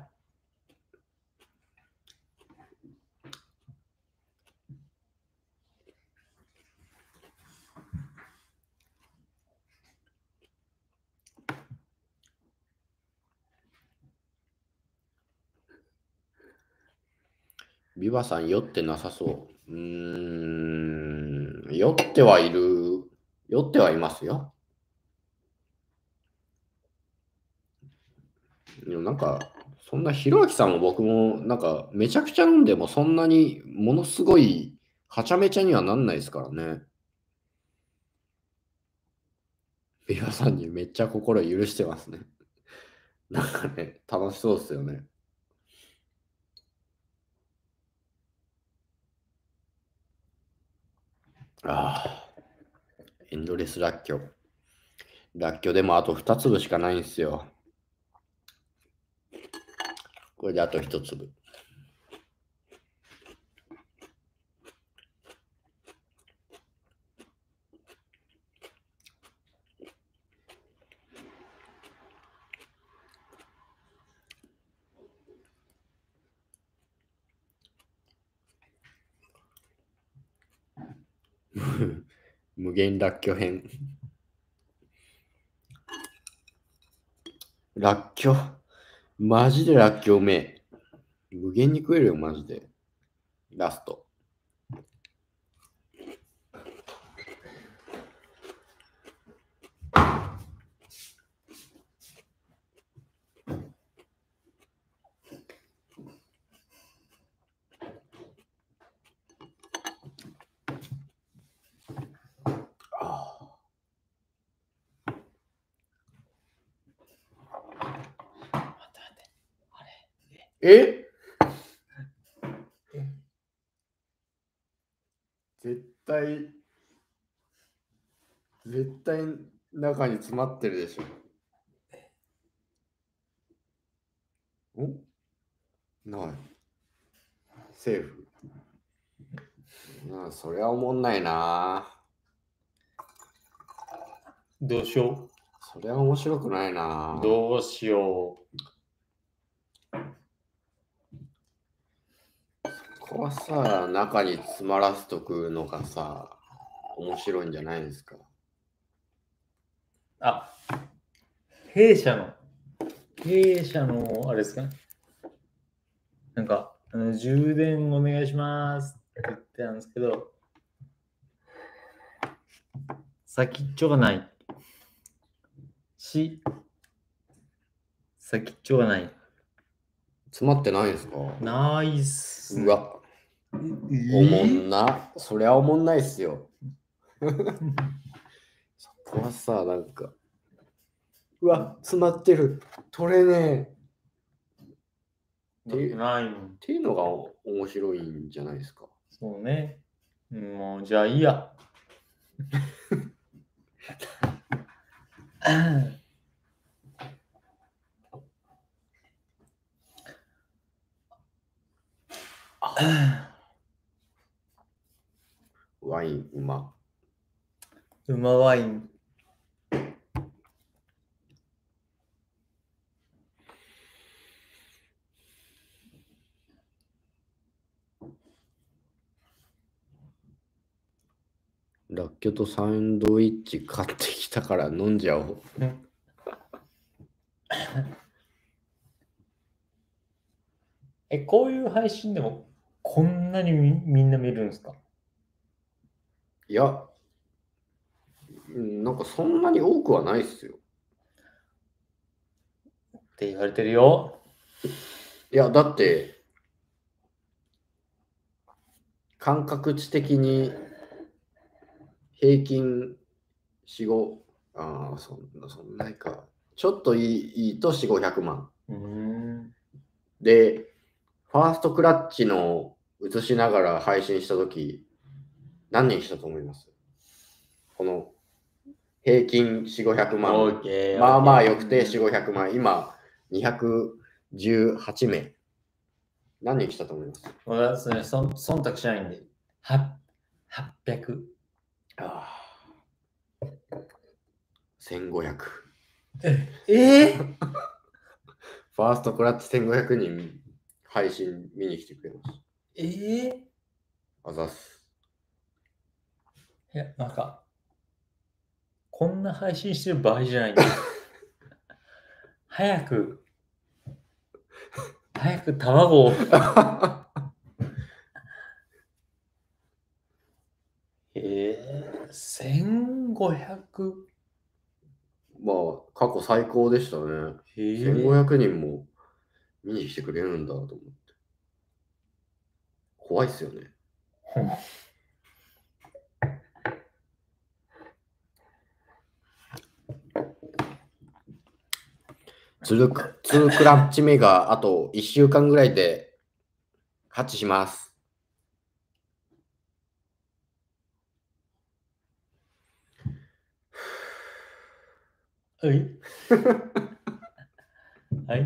ビバさん酔ってなさそう。うーん、酔ってはいる。酔ってはいますよ。でもなんか、そんなひろあきさんも僕もなんかめちゃくちゃ飲んでもそんなにものすごいはちゃめちゃにはなんないですからね。ビバさんにめっちゃ心許してますね。なんかね、楽しそうですよね。ああ、エンドレスラッキョ。ラッキョでもあとふた粒しかないんですよ。これであとひと粒。無限ラッキョ編。ラッキョ。 マジでらっきょうめ。無限に食えるよ、マジで。ラスト。え絶対、絶対中に詰まってるでしょ。おない。セーフ。なあ、そりゃおもんないな。 どうしよそりゃ面白くないな。 どうしよう。 ここはさ、中に詰まらせとくのがさ、面白いんじゃないですか。 あ、弊社の、弊社の、あれですか、なんか、あの充電お願いしますって言ってたんですけど、先っちょがないし、先っちょがない。 詰まってないんですか？ ないっす、ね。 うわ、おもんな。そりゃおもんないっすよ。そこはさ、なんか、うわ、詰まってる。取れねえ。っていうないの。 っていうのが面白いんじゃないですか。 そうね。もう、じゃあいいや。 ワインうま。 うまワイン。 ラッキョとサンドイッチ買ってきたから飲んじゃおう。 え、こういう配信でもこんなに み, みんな見るんですか？ いや、なんかそんなに多くはないっすよ。 って言われてるよ。 いや、だって、感覚値的に平均よん、ご、ああ、そんな、そんなにか。ちょっといいいいとよん、ごひゃくまん。 うーん。 で、ファーストクラッチの映しながら配信したとき、何人したと思います？この平均よん、ごひゃくまん。 オーケーまあまあオーケーよくてよん、ごひゃくまん。今、にひゃくじゅうはちめい。何人来たと思います？ 私ね、そ忖度しないんで。ははっぴゃく。 ああ。せんごひゃく。 ええー、 ファーストクラッチせんごひゃくにん配信見に来てくれます。 ええー、 あざす。 いや、なんか、こんな配信してる場合じゃないんだ。早く、早く卵を。ええー、せんごひゃく。 まあ、過去最高でしたね。 えせんごひゃくにんも見に来てくれるんだと思って。怖いっすよね。ツーク、ツークラッチ目があといっしゅうかんぐらいでハッチします。 はい。はい。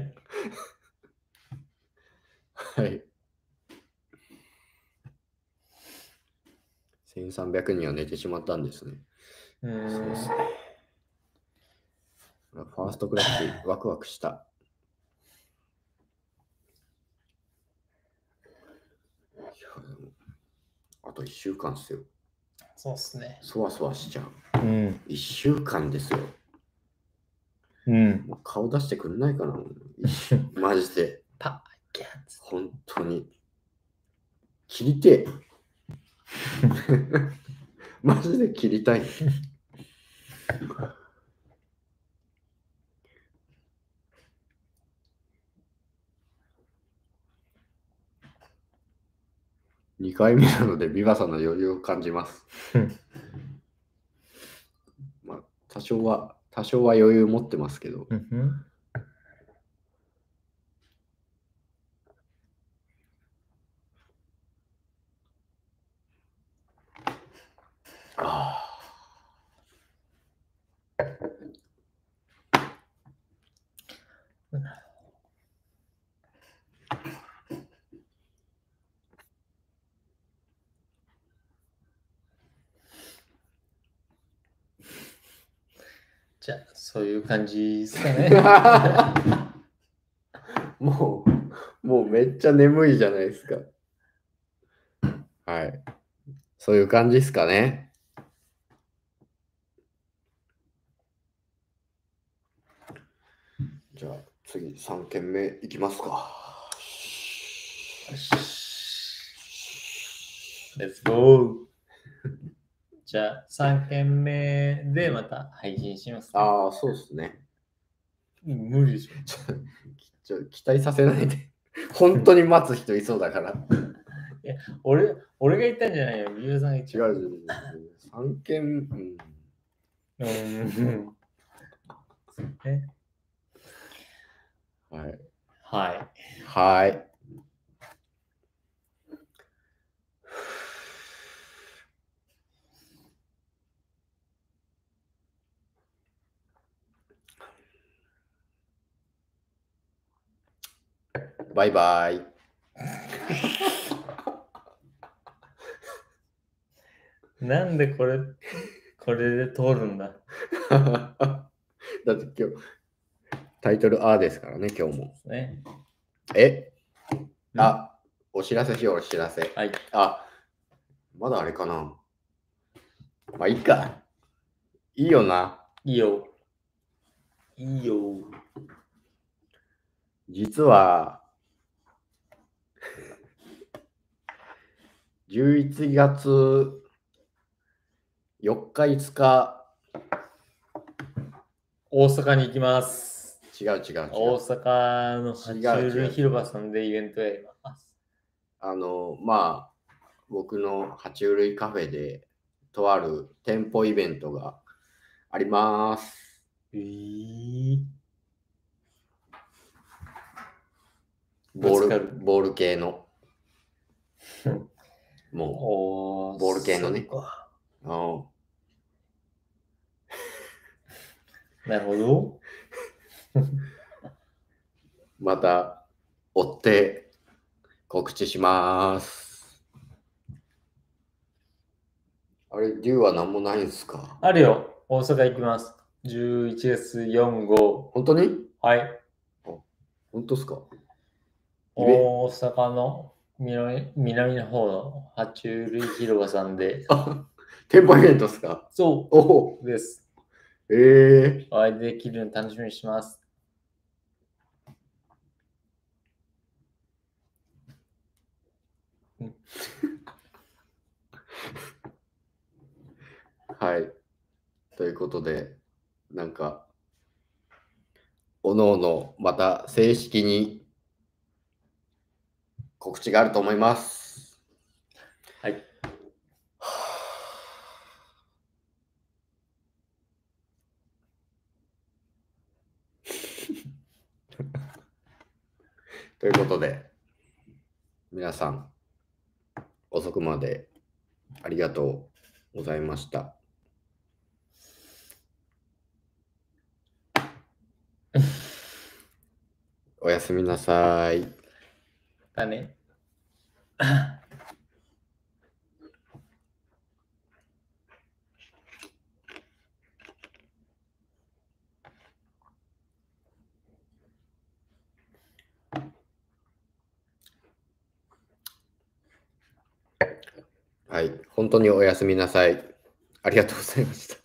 はい。せんさんびゃくにんは寝てしまったんですね。 うーん。 そうですね。ファーストクラッチ、ワクワクした。いやでもあといっしゅうかんっすよ。 そうっすね。 そわそわしちゃう。 うん。 いっしゅうかんですよ。 うん。 もう顔出してくんないかな。マジで。 パーキャッツ。 本当に。切りてえ。マジで切りたい。にかいめなのでビバさんの余裕を感じます。まあ、多少は、多少は余裕持ってますけど。 うんふん。 あじゃあ、そういう感じですかね。 もう、もうめっちゃ眠いじゃないですか。はい。そういう感じですかね。じゃあ次さんけんめいきますか。 レッツゴー。じゃあ、さんけんめでまた配信します、ね。 ああ、そうですね。 無理でしょ。 ちょ期待させないで。本当に待つ人いそうだから。 いや、俺、俺が言ったんじゃないよ。ビューさんが言っ違ちゃう。 う。さんけん、うん。 うん。えはい。 はい。 はい。バイバイ。 なんでこれ、これで通るんだ。 だって今日、タイトル A ですからね、今日も。 ね。 えあ、お知らせしよう、お知らせ。 はい。 あ、まだあれかな。まあいいか。いいよな。 いいよ。いいよ。 実は、じゅういちがつよっか、いつか、 大阪に行きます。 違う違う違う。 大阪の爬虫類広場さんでイベントやります。 あの、まあ、僕の爬虫類カフェで、とある店舗イベントがあります。 えー、 ボール、ボール系の。もう、ボール系のね。あなるほど。 また、追って告知します。あれ、デューは何もないんですか？ あるよ。大阪行きます。じゅういちがつよん、ご。 本当に？ はい。 あ、本当ですか？ 大阪の南南の方の爬虫類広場さんで。 あ、店舗イベントですか？ そうおです。 ええー。 お会いできるの楽しみにします。 はい。ということで、なんか、おのおのまた正式に告知があると思います。 はい。 ということで、皆さん、遅くまでありがとうございました。おやすみなさい。 だね。 はい、本当におやすみなさい。ありがとうございました。